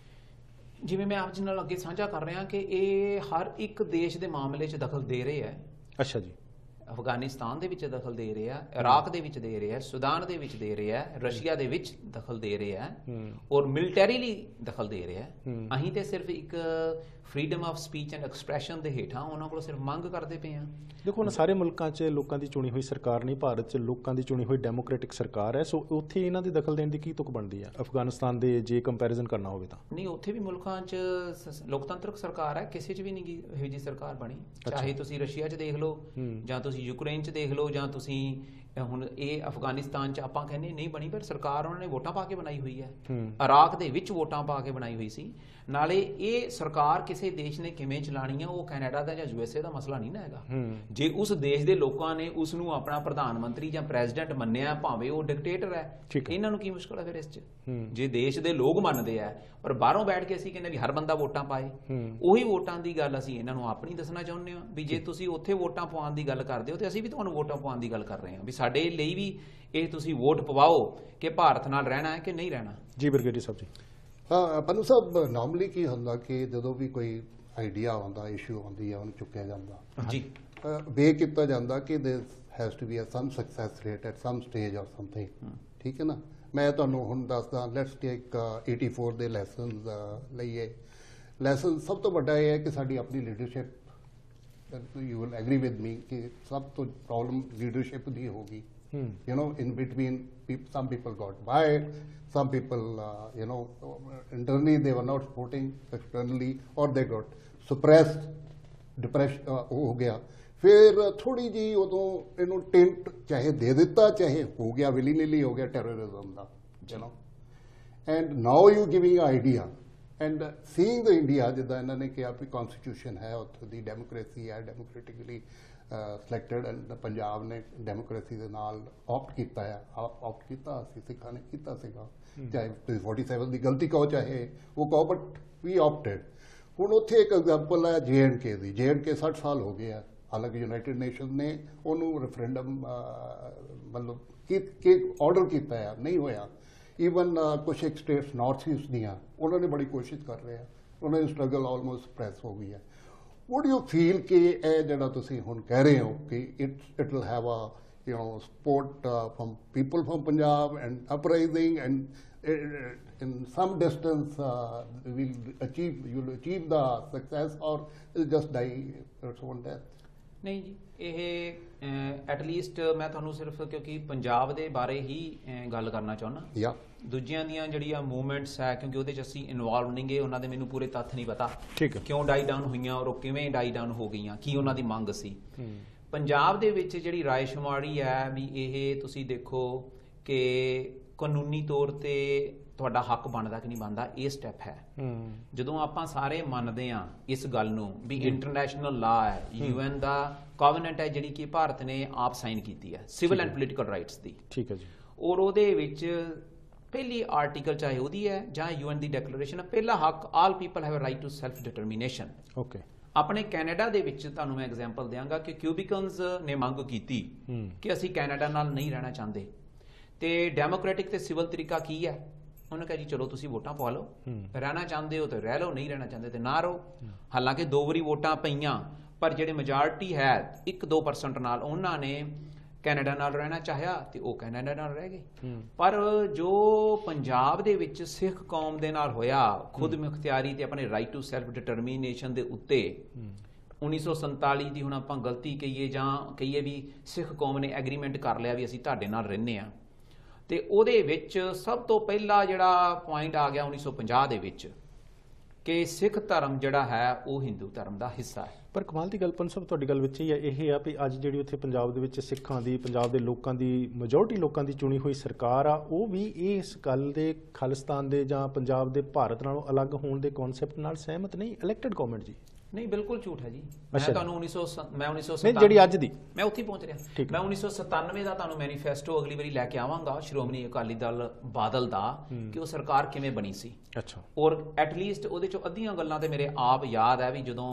ਜਿਵੇਂ ਮੈਂ ਆਪ ਜੀ ਨਾਲ ਅੱਗੇ ਸਾਂਝਾ ਕਰ ਰਿਹਾ ਕਿ ਇਹ ਹਰ ਇੱਕ ਦੇਸ਼ ਦੇ ਮਾਮਲੇ 'ਚ ਦਖਲ ਦੇ ਰਹੇ ਹੈ। ਅੱਛਾ ਜੀ। ਅਫਗਾਨਿਸਤਾਨ ਦੇ ਵਿੱਚ ਦਖਲ ਦੇ ਰਿਹਾ, ਇਰਾਕ ਦੇ ਵਿੱਚ ਦੇ ਰਿਹਾ, ਸੁਦਾਨ ਦੇ ਵਿੱਚ ਦੇ ਰਿਹਾ, ਰਸ਼ੀਆ ਦੇ ਵਿੱਚ ਦਖਲ ਦੇ ਰਿਹਾ ਔਰ ਮਿਲਟਰੀਲੀ ਦਖਲ ਦੇ ਰਿਹਾ। ਅਸੀਂ ਤੇ ਸਿਰਫ ਇੱਕ freedom of speech and expression ਦੇ ਹੇਠਾਂ ਉਹਨਾਂ ਕੋਲ ਸਿਰਫ ਮੰਗ ਕਰਦੇ ਪਏ ਹਾਂ। ਦੇਖੋ, ਹੁਣ ਸਾਰੇ ਮੁਲਕਾਂ 'ਚ ਲੋਕਾਂ ਦੀ ਚੁਣੀ ਹੋਈ ਸਰਕਾਰ ਨਹੀਂ, ਭਾਰਤ 'ਚ ਲੋਕਾਂ ਦੀ ਚੁਣੀ ਹੋਈ ਡੈਮੋਕ੍ਰੈਟਿਕ ਸਰਕਾਰ ਹੈ। ਸੋ ਉੱਥੇ ਇਹਨਾਂ ਦੀ ਦਖਲ ਦੇਣ ਦੀ ਕੀ ਤੁਕ ਬਣਦੀ ਹੈ ਅਫਗਾਨਿਸਤਾਨ ਦੇ ਜੇ ਕੰਪੈਰੀਜ਼ਨ ਕਰਨਾ ਹੋਵੇ ਤਾਂ? ਨਹੀਂ, ਉੱਥੇ ਵੀ ਮੁਲਕਾਂ 'ਚ ਲੋਕਤੰਤਰਕ ਸਰਕਾਰ ਹੈ, ਕਿਸੇ 'ਚ ਵੀ ਨਹੀਂ ਇਹੋ ਜਿਹੀ ਸਰਕਾਰ ਬਣੀ। ਚਾਹੇ ਤੁਸੀਂ ਰਸ਼ੀਆ 'ਚ ਦੇਖ ਲਓ ਜਾਂ ਤੁਸੀਂ ਯੂਕਰੇਨ 'ਚ ਦੇਖ ਲਓ ਜਾਂ ਤੁਸੀਂ ਹੁਣ ਇਹ ਅਫਗਾਨਿਸਤਾਨ 'ਚ ਆਪਾਂ ਕਹਿੰਦੇ ਨਹੀਂ ਬਣੀ, ਪਰ ਸਰਕਾਰ ਉਹਨਾਂ ਨੇ ਵੋਟਾਂ ਪਾ ਕੇ ਬਣਾਈ ਹੋਈ ਹੈ। ਇਰਾਕ ਦੇ ਵਿੱਚ ਵੋਟਾਂ ਪਾ ਕੇ ਬਣਾਈ ਹੋਈ ਸੀ। ਨਾਲੇ ਇਹ ਸਰਕਾਰ ਕਿਸੇ ਦੇਸ਼ ਨੇ ਕਿਵੇਂ ਚਲਾਣੀ ਹੈ ਉਹ ਕੈਨੇਡਾ ਦਾ ਜਾਂ USA ਦਾ ਮਸਲਾ ਨਹੀਂ ਨਾ ਹੈਗਾ। ਜੇ ਉਸ ਦੇਸ਼ ਦੇ ਲੋਕਾਂ ਨੇ ਉਸ ਨੂੰ ਆਪਣਾ ਪ੍ਰਧਾਨ ਮੰਤਰੀ ਜਾਂ ਪ੍ਰੈਜ਼ੀਡੈਂਟ ਮੰਨਿਆ, ਭਾਵੇਂ ਉਹ ਡਿਕਟੇਟਰ ਹੈ, ਇਹਨਾਂ ਨੂੰ ਕੀ ਮੁਸ਼ਕਲ ਹੈ ਫਿਰ ਇਸ 'ਚ? ਜੇ ਦੇਸ਼ ਦੇ ਲੋਕ ਮੰਨਦੇ ਆ ਪਰ ਬਾਹਰੋਂ ਬੈਠ ਕੇ ਅਸੀਂ ਕਹਿੰਦੇ ਵੀ ਹਰ ਬੰਦਾ ਵੋਟਾਂ ਪਾਏ, ਉਹੀ ਵੋਟਾਂ ਦੀ ਗੱਲ ਅਸੀਂ ਇਹਨਾਂ ਨੂੰ ਆਪਣੀ ਦੱਸਣਾ ਚਾਹੁੰਦੇ ਹਾਂ ਵੀ ਜੇ ਤੁਸੀਂ ਉੱਥੇ ਵੋਟਾਂ ਪਵਾਉਣ ਦੀ ਗੱਲ ਕਰਦੇ ਹੋ ਤੇ ਅਸੀਂ ਵੀ ਤੁਹਾਨੂੰ ਵੋਟਾਂ ਪਵਾਉਣ ਦੀ ਗੱਲ ਕਰ ਰਹੇ ਹਾਂ ਵੀ ਸਾਡੇ ਲਈ ਵੀ ਇਹ ਤੁਸੀਂ ਵੋਟ ਪਵਾਓ ਕਿ ਭਾਰਤ ਨਾਲ ਰਹਿਣਾ ਹੈ ਕਿ ਨਹੀਂ ਰਹਿਣਾ। ਜੀ ਬ੍ਰਿਗੇਡੀਅਰ ਸਾਹਿਬ ਜੀ। ਹਾਂ ਪੰਨੂ ਸਾਹਿਬ, ਨਾਰਮਲੀ ਕੀ ਹੁੰਦਾ ਕਿ ਜਦੋਂ ਵੀ ਕੋਈ ਆਈਡੀਆ ਆਉਂਦਾ, ਇਸ਼ੂ ਆਉਂਦੀ ਹੈ, ਉਹਨੂੰ ਚੁੱਕਿਆ ਜਾਂਦਾ ਜੀ, ਵੇ ਕੀਤਾ ਜਾਂਦਾ ਕਿ there has to be some success rate at some stage or something. ਠੀਕ ਹੈ ਨਾ। ਮੈਂ ਤੁਹਾਨੂੰ ਹੁਣ ਦੱਸਦਾ, ਲੈਟਸ ਟੇਕ 84 ਦੇ ਲੈਸਨਸ ਲਈਏ। ਲੈਸਨ ਸਭ ਤੋਂ ਵੱਡਾ ਇਹ ਹੈ ਕਿ ਸਾਡੀ ਆਪਣੀ leadership, you will agree with me ਕਿ ਸਭ ਤੋਂ ਪ੍ਰੋਬਲਮ ਲੀਡਰਸ਼ਿਪ ਦੀ ਹੋਗੀ। You know, in between, some people got fired, some people, internally they were not supporting, externally, or they got suppressed, depression हो गया। फिर थोड़ी जी उदों इन्हों टेंट चाहे दे दिता, चाहे हो गया विली नीली हो गया terrorism दा, you know, and now you giving idea and seeing the India जिदा इन्होंने कहा कि constitution है, उत्थों दी democracy है, democratically ਸਿਲੈਕਟਡ ਐਂਡ ਪੰਜਾਬ ਨੇ ਡੈਮੋਕ੍ਰੇਸੀ ਦੇ ਨਾਲ ਆਪਟ ਕੀਤਾ ਹੈ, ਆਪਟ ਕੀਤਾ ਅਸੀਂ ਸਿੱਖਾਂ ਨੇ ਕੀਤਾ ਸੀਗਾ। ਚਾਹੇ ਤੁਸੀਂ 47 ਦੀ ਗਲਤੀ ਕਹੋ ਚਾਹੇ ਉਹ ਕਹੋ, ਬਟ ਵੀ ਆਪਟਡ। ਹੁਣ ਉੱਥੇ ਇੱਕ ਐਗਜ਼ਾਮਪਲ ਹੈ JNK ਦੀ। JNK 60 ਸਾਲ ਹੋ ਗਏ ਆ, ਹਾਲਾਂਕਿ ਯੂਨਾਈਟਿਡ ਨੇਸ਼ਨ ਨੇ ਉਹਨੂੰ ਰੈਫਰੈਂਡਮ ਮਤਲਬ ਕਿ ਆਰਡਰ ਕੀਤਾ ਹੈ, ਨਹੀਂ ਹੋਇਆ। ਈਵਨ ਕੁਛ ਇੱਕ ਸਟੇਟਸ ਨਾਰਥ ਈਸਟ ਦੀਆਂ ਉਹਨਾਂ ਨੇ ਬੜੀ ਕੋਸ਼ਿਸ਼ ਕਰ ਰਹੇ ਆ, ਉਹਨਾਂ ਦੀ ਸਟਰਗਲ ਆਲਮੋਸਟ ਪ੍ਰੈਸ ਹੋ ਗਈ ਹੈ। Would you feel ਕਿ ਇਹ ਜਿਹੜਾ ਤੁਸੀਂ ਹੁਣ ਕਹਿ ਰਹੇ ਹੋ ਕਿ it will have a support from people from Punjab and uprising and in some distance you'll achieve the success or it'll just die its own death? ਨਹੀਂ ਜੀ, ਇਹ ਐਟਲੀਸਟ ਮੈਂ ਤੁਹਾਨੂੰ ਸਿਰਫ ਕਿਉਂਕਿ ਪੰਜਾਬ ਦੇ ਬਾਰੇ ਹੀ ਗੱਲ ਕਰਨਾ ਚਾਹੁੰਦਾ। ਦੂਜਿਆਂ ਦੀਆਂ ਜਿਹੜੀਆਂ ਮੂਵਮੈਂਟਸ ਹੈ ਕਿਉਂਕਿ ਉਹਦੇ 'ਚ ਅਸੀਂ ਇਨਵੋਲਵ ਨਹੀਂ ਗਏ, ਉਹਨਾਂ ਦੇ ਮੈਨੂੰ ਪੂਰੇ ਤੱਥ ਨਹੀਂ ਪਤਾ ਕਿਉਂ ਡਾਈ ਡਾਊਨ ਹੋਈਆਂ ਔਰ ਉਹ ਕਿਵੇਂ ਡਾਈ ਡਾਊਨ ਹੋ ਗਈਆਂ, ਕੀ ਉਹਨਾਂ ਦੀ ਮੰਗ ਸੀ। ਪੰਜਾਬ ਦੇ ਵਿੱਚ ਜਿਹੜੀ ਰਾਏਸ਼ੁਮਾਰੀ ਹੈ ਵੀ ਇਹ ਤੁਸੀਂ ਦੇਖੋ ਕਿ ਕਾਨੂੰਨੀ ਤੌਰ ਤੇ ਤੁਹਾਡਾ ਹੱਕ ਬਣਦਾ ਕਿ ਨਹੀਂ ਬਣਦਾ, ਇਹ ਸਟੈਪ ਹੈ। ਜਦੋਂ ਆਪਾਂ ਸਾਰੇ ਮੰਨਦੇ ਆ ਇਸ ਗੱਲ ਨੂੰ ਵੀ ਇੰਟਰਨੈਸ਼ਨਲ ਲਾ ਹੈ, UN ਦਾ ਕੋਵੈਨੈਂਟ ਹੈ ਜਿਹੜੀ ਕਿ ਭਾਰਤ ਨੇ ਆਪ ਸਾਈਨ ਕੀਤੀ ਹੈ ਸਿਵਲ ਐਂਡ ਪੋਲੀਟੀਕਲ ਰਾਈਟਸ ਦੀ, ਠੀਕ ਹੈ ਜੀ, ਔਰ ਉਹਦੇ ਵਿੱਚ ਪਹਿਲੀ ਆਰਟੀਕਲ ਚਾਹੇ ਉਹਦੀ ਹੈ ਜਾਂ UN ਦੀ ਡੈਕਲੇਰੇਸ਼ਨ, ਪਹਿਲਾ ਹੱਕ all people have a right to self determination. Okay. ਆਪਣੇ ਕੈਨੇਡਾ ਦੇ ਵਿੱਚ ਤੁਹਾਨੂੰ ਮੈਂ ਐਗਜ਼ਾਮਪਲ ਦਿਆਂਗਾ ਕਿ ਕਿਊਬਿਕਨਸ ਨੇ ਮੰਗ ਕੀਤੀ ਕਿ ਅਸੀਂ ਕੈਨੇਡਾ ਨਾਲ ਨਹੀਂ ਰਹਿਣਾ ਚਾਹੁੰਦੇ, ਤੇ ਡੈਮੋਕ੍ਰੈਟਿਕ ਤੇ ਸਿਵਲ ਤਰੀਕਾ ਕੀ ਹੈ, ਉਹਨੇ ਕਿਹਾ ਜੀ ਚਲੋ ਤੁਸੀਂ ਵੋਟਾਂ ਪਵਾ ਲਓ, ਰਹਿਣਾ ਚਾਹੁੰਦੇ ਹੋ ਤੇ ਰਹਿ ਲਓ, ਨਹੀਂ ਰਹਿਣਾ ਚਾਹੁੰਦੇ ਤੇ ਨਾ ਰਹੋ। ਹਾਲਾਂਕਿ 2 ਵਾਰੀ ਵੋਟਾਂ ਪਈਆਂ, ਪਰ ਜਿਹੜੇ ਮੈਜੋਰਟੀ ਹੈ 1-2% ਨਾਲ ਉਹਨਾਂ ਨੇ ਕੈਨੇਡਾ ਨਾਲ ਰਹਿਣਾ ਚਾਹਿਆ ਤੇ ਉਹ ਕੈਨੇਡਾ ਨਾਲ ਰਹਿ ਗਏ। ਪਰ ਜੋ ਪੰਜਾਬ ਦੇ ਵਿੱਚ ਸਿੱਖ ਕੌਮ ਦੇ ਨਾਲ ਹੋਇਆ ਖੁਦ ਮੁਖਤਿਆਰੀ ਤੇ ਆਪਣੇ ਰਾਈਟ ਟੂ ਸੈਲਫ ਡਿਟਰਮੀਨੇਸ਼ਨ ਦੇ ਉੱਤੇ 1947 ਦੀ ਹੁਣ ਆਪਾਂ ਗਲਤੀ ਕਹੀਏ ਜਾਂ ਕਹੀਏ ਵੀ ਸਿੱਖ ਕੌਮ ਨੇ ਐਗਰੀਮੈਂਟ ਕਰ ਲਿਆ ਵੀ ਅਸੀਂ ਤੁਹਾਡੇ ਨਾਲ ਰਹਿੰਦੇ ਆ, ਤੇ ਉਹਦੇ ਵਿੱਚ ਸਭ ਤੋਂ ਪਹਿਲਾ ਜਿਹੜਾ ਪੁਆਇੰਟ ਆ ਗਿਆ 1950 ਦੇ ਵਿੱਚ ਕਿ ਸਿੱਖ ਧਰਮ ਜਿਹੜਾ ਹੈ ਉਹ ਹਿੰਦੂ ਧਰਮ ਦਾ ਹਿੱਸਾ ਹੈ। ਪਰ ਕਮਾਲ ਦੀ ਗੱਲ ਪੰਨ ਸਾਹਿਬ ਤੁਹਾਡੀ ਗੱਲ ਵਿੱਚ ਹੀ ਹੈ, ਇਹ ਆ ਵੀ ਅੱਜ ਜਿਹੜੀ ਉੱਥੇ ਪੰਜਾਬ ਦੇ ਵਿੱਚ ਸਿੱਖਾਂ ਦੀ, ਪੰਜਾਬ ਦੇ ਲੋਕਾਂ ਦੀ, ਮੈਜੋਰਟੀ ਲੋਕਾਂ ਦੀ ਚੁਣੀ ਹੋਈ ਸਰਕਾਰ ਆ, ਉਹ ਵੀ ਇਸ ਗੱਲ ਦੇ ਖਾਲਿਸਤਾਨ ਦੇ ਜਾਂ ਪੰਜਾਬ ਦੇ ਭਾਰਤ ਨਾਲੋਂ ਅਲੱਗ ਹੋਣ ਦੇ ਕਨਸੈਪਟ ਨਾਲ ਸਹਿਮਤ ਨਹੀਂ। ਇਲੈਕਟਡ ਗਵਰਨਮੈਂਟ ਜੀ ਨਹੀਂ, ਬਿਲਕੁਲ ਝੂਠ ਹੈ ਜੀ। ਮੈਂ ਤੁਹਾਨੂੰ 1997 ਨਹੀਂ, ਜਿਹੜੀ ਅੱਜ ਦੀ ਮੈਂ ਉੱਥੇ ਪਹੁੰਚ ਰਿਹਾ। ਮੈਂ 1997 ਦਾ ਤੁਹਾਨੂੰ ਮੈਨੀਫੈਸਟੋ ਅਗਲੀ ਵਾਰੀ ਲੈ ਕੇ ਆਵਾਂਗਾ ਪ੍ਰੋਮਣੀ ਅਕਾਲੀ ਦਲ ਬਾਦਲ ਦਾ, ਕਿ ਉਹ ਸਰਕਾਰ ਕਿਵੇਂ ਬਣੀ ਸੀ। ਅੱਛਾ। ਔਰ ਐਟਲੀਸਟ ਉਹਦੇ ਚੋਂ ਅੱਧੀਆਂ ਗੱਲਾਂ ਤੇ ਮੇਰੇ ਆਪ ਯਾਦ ਹੈ ਵੀ ਜਦੋਂ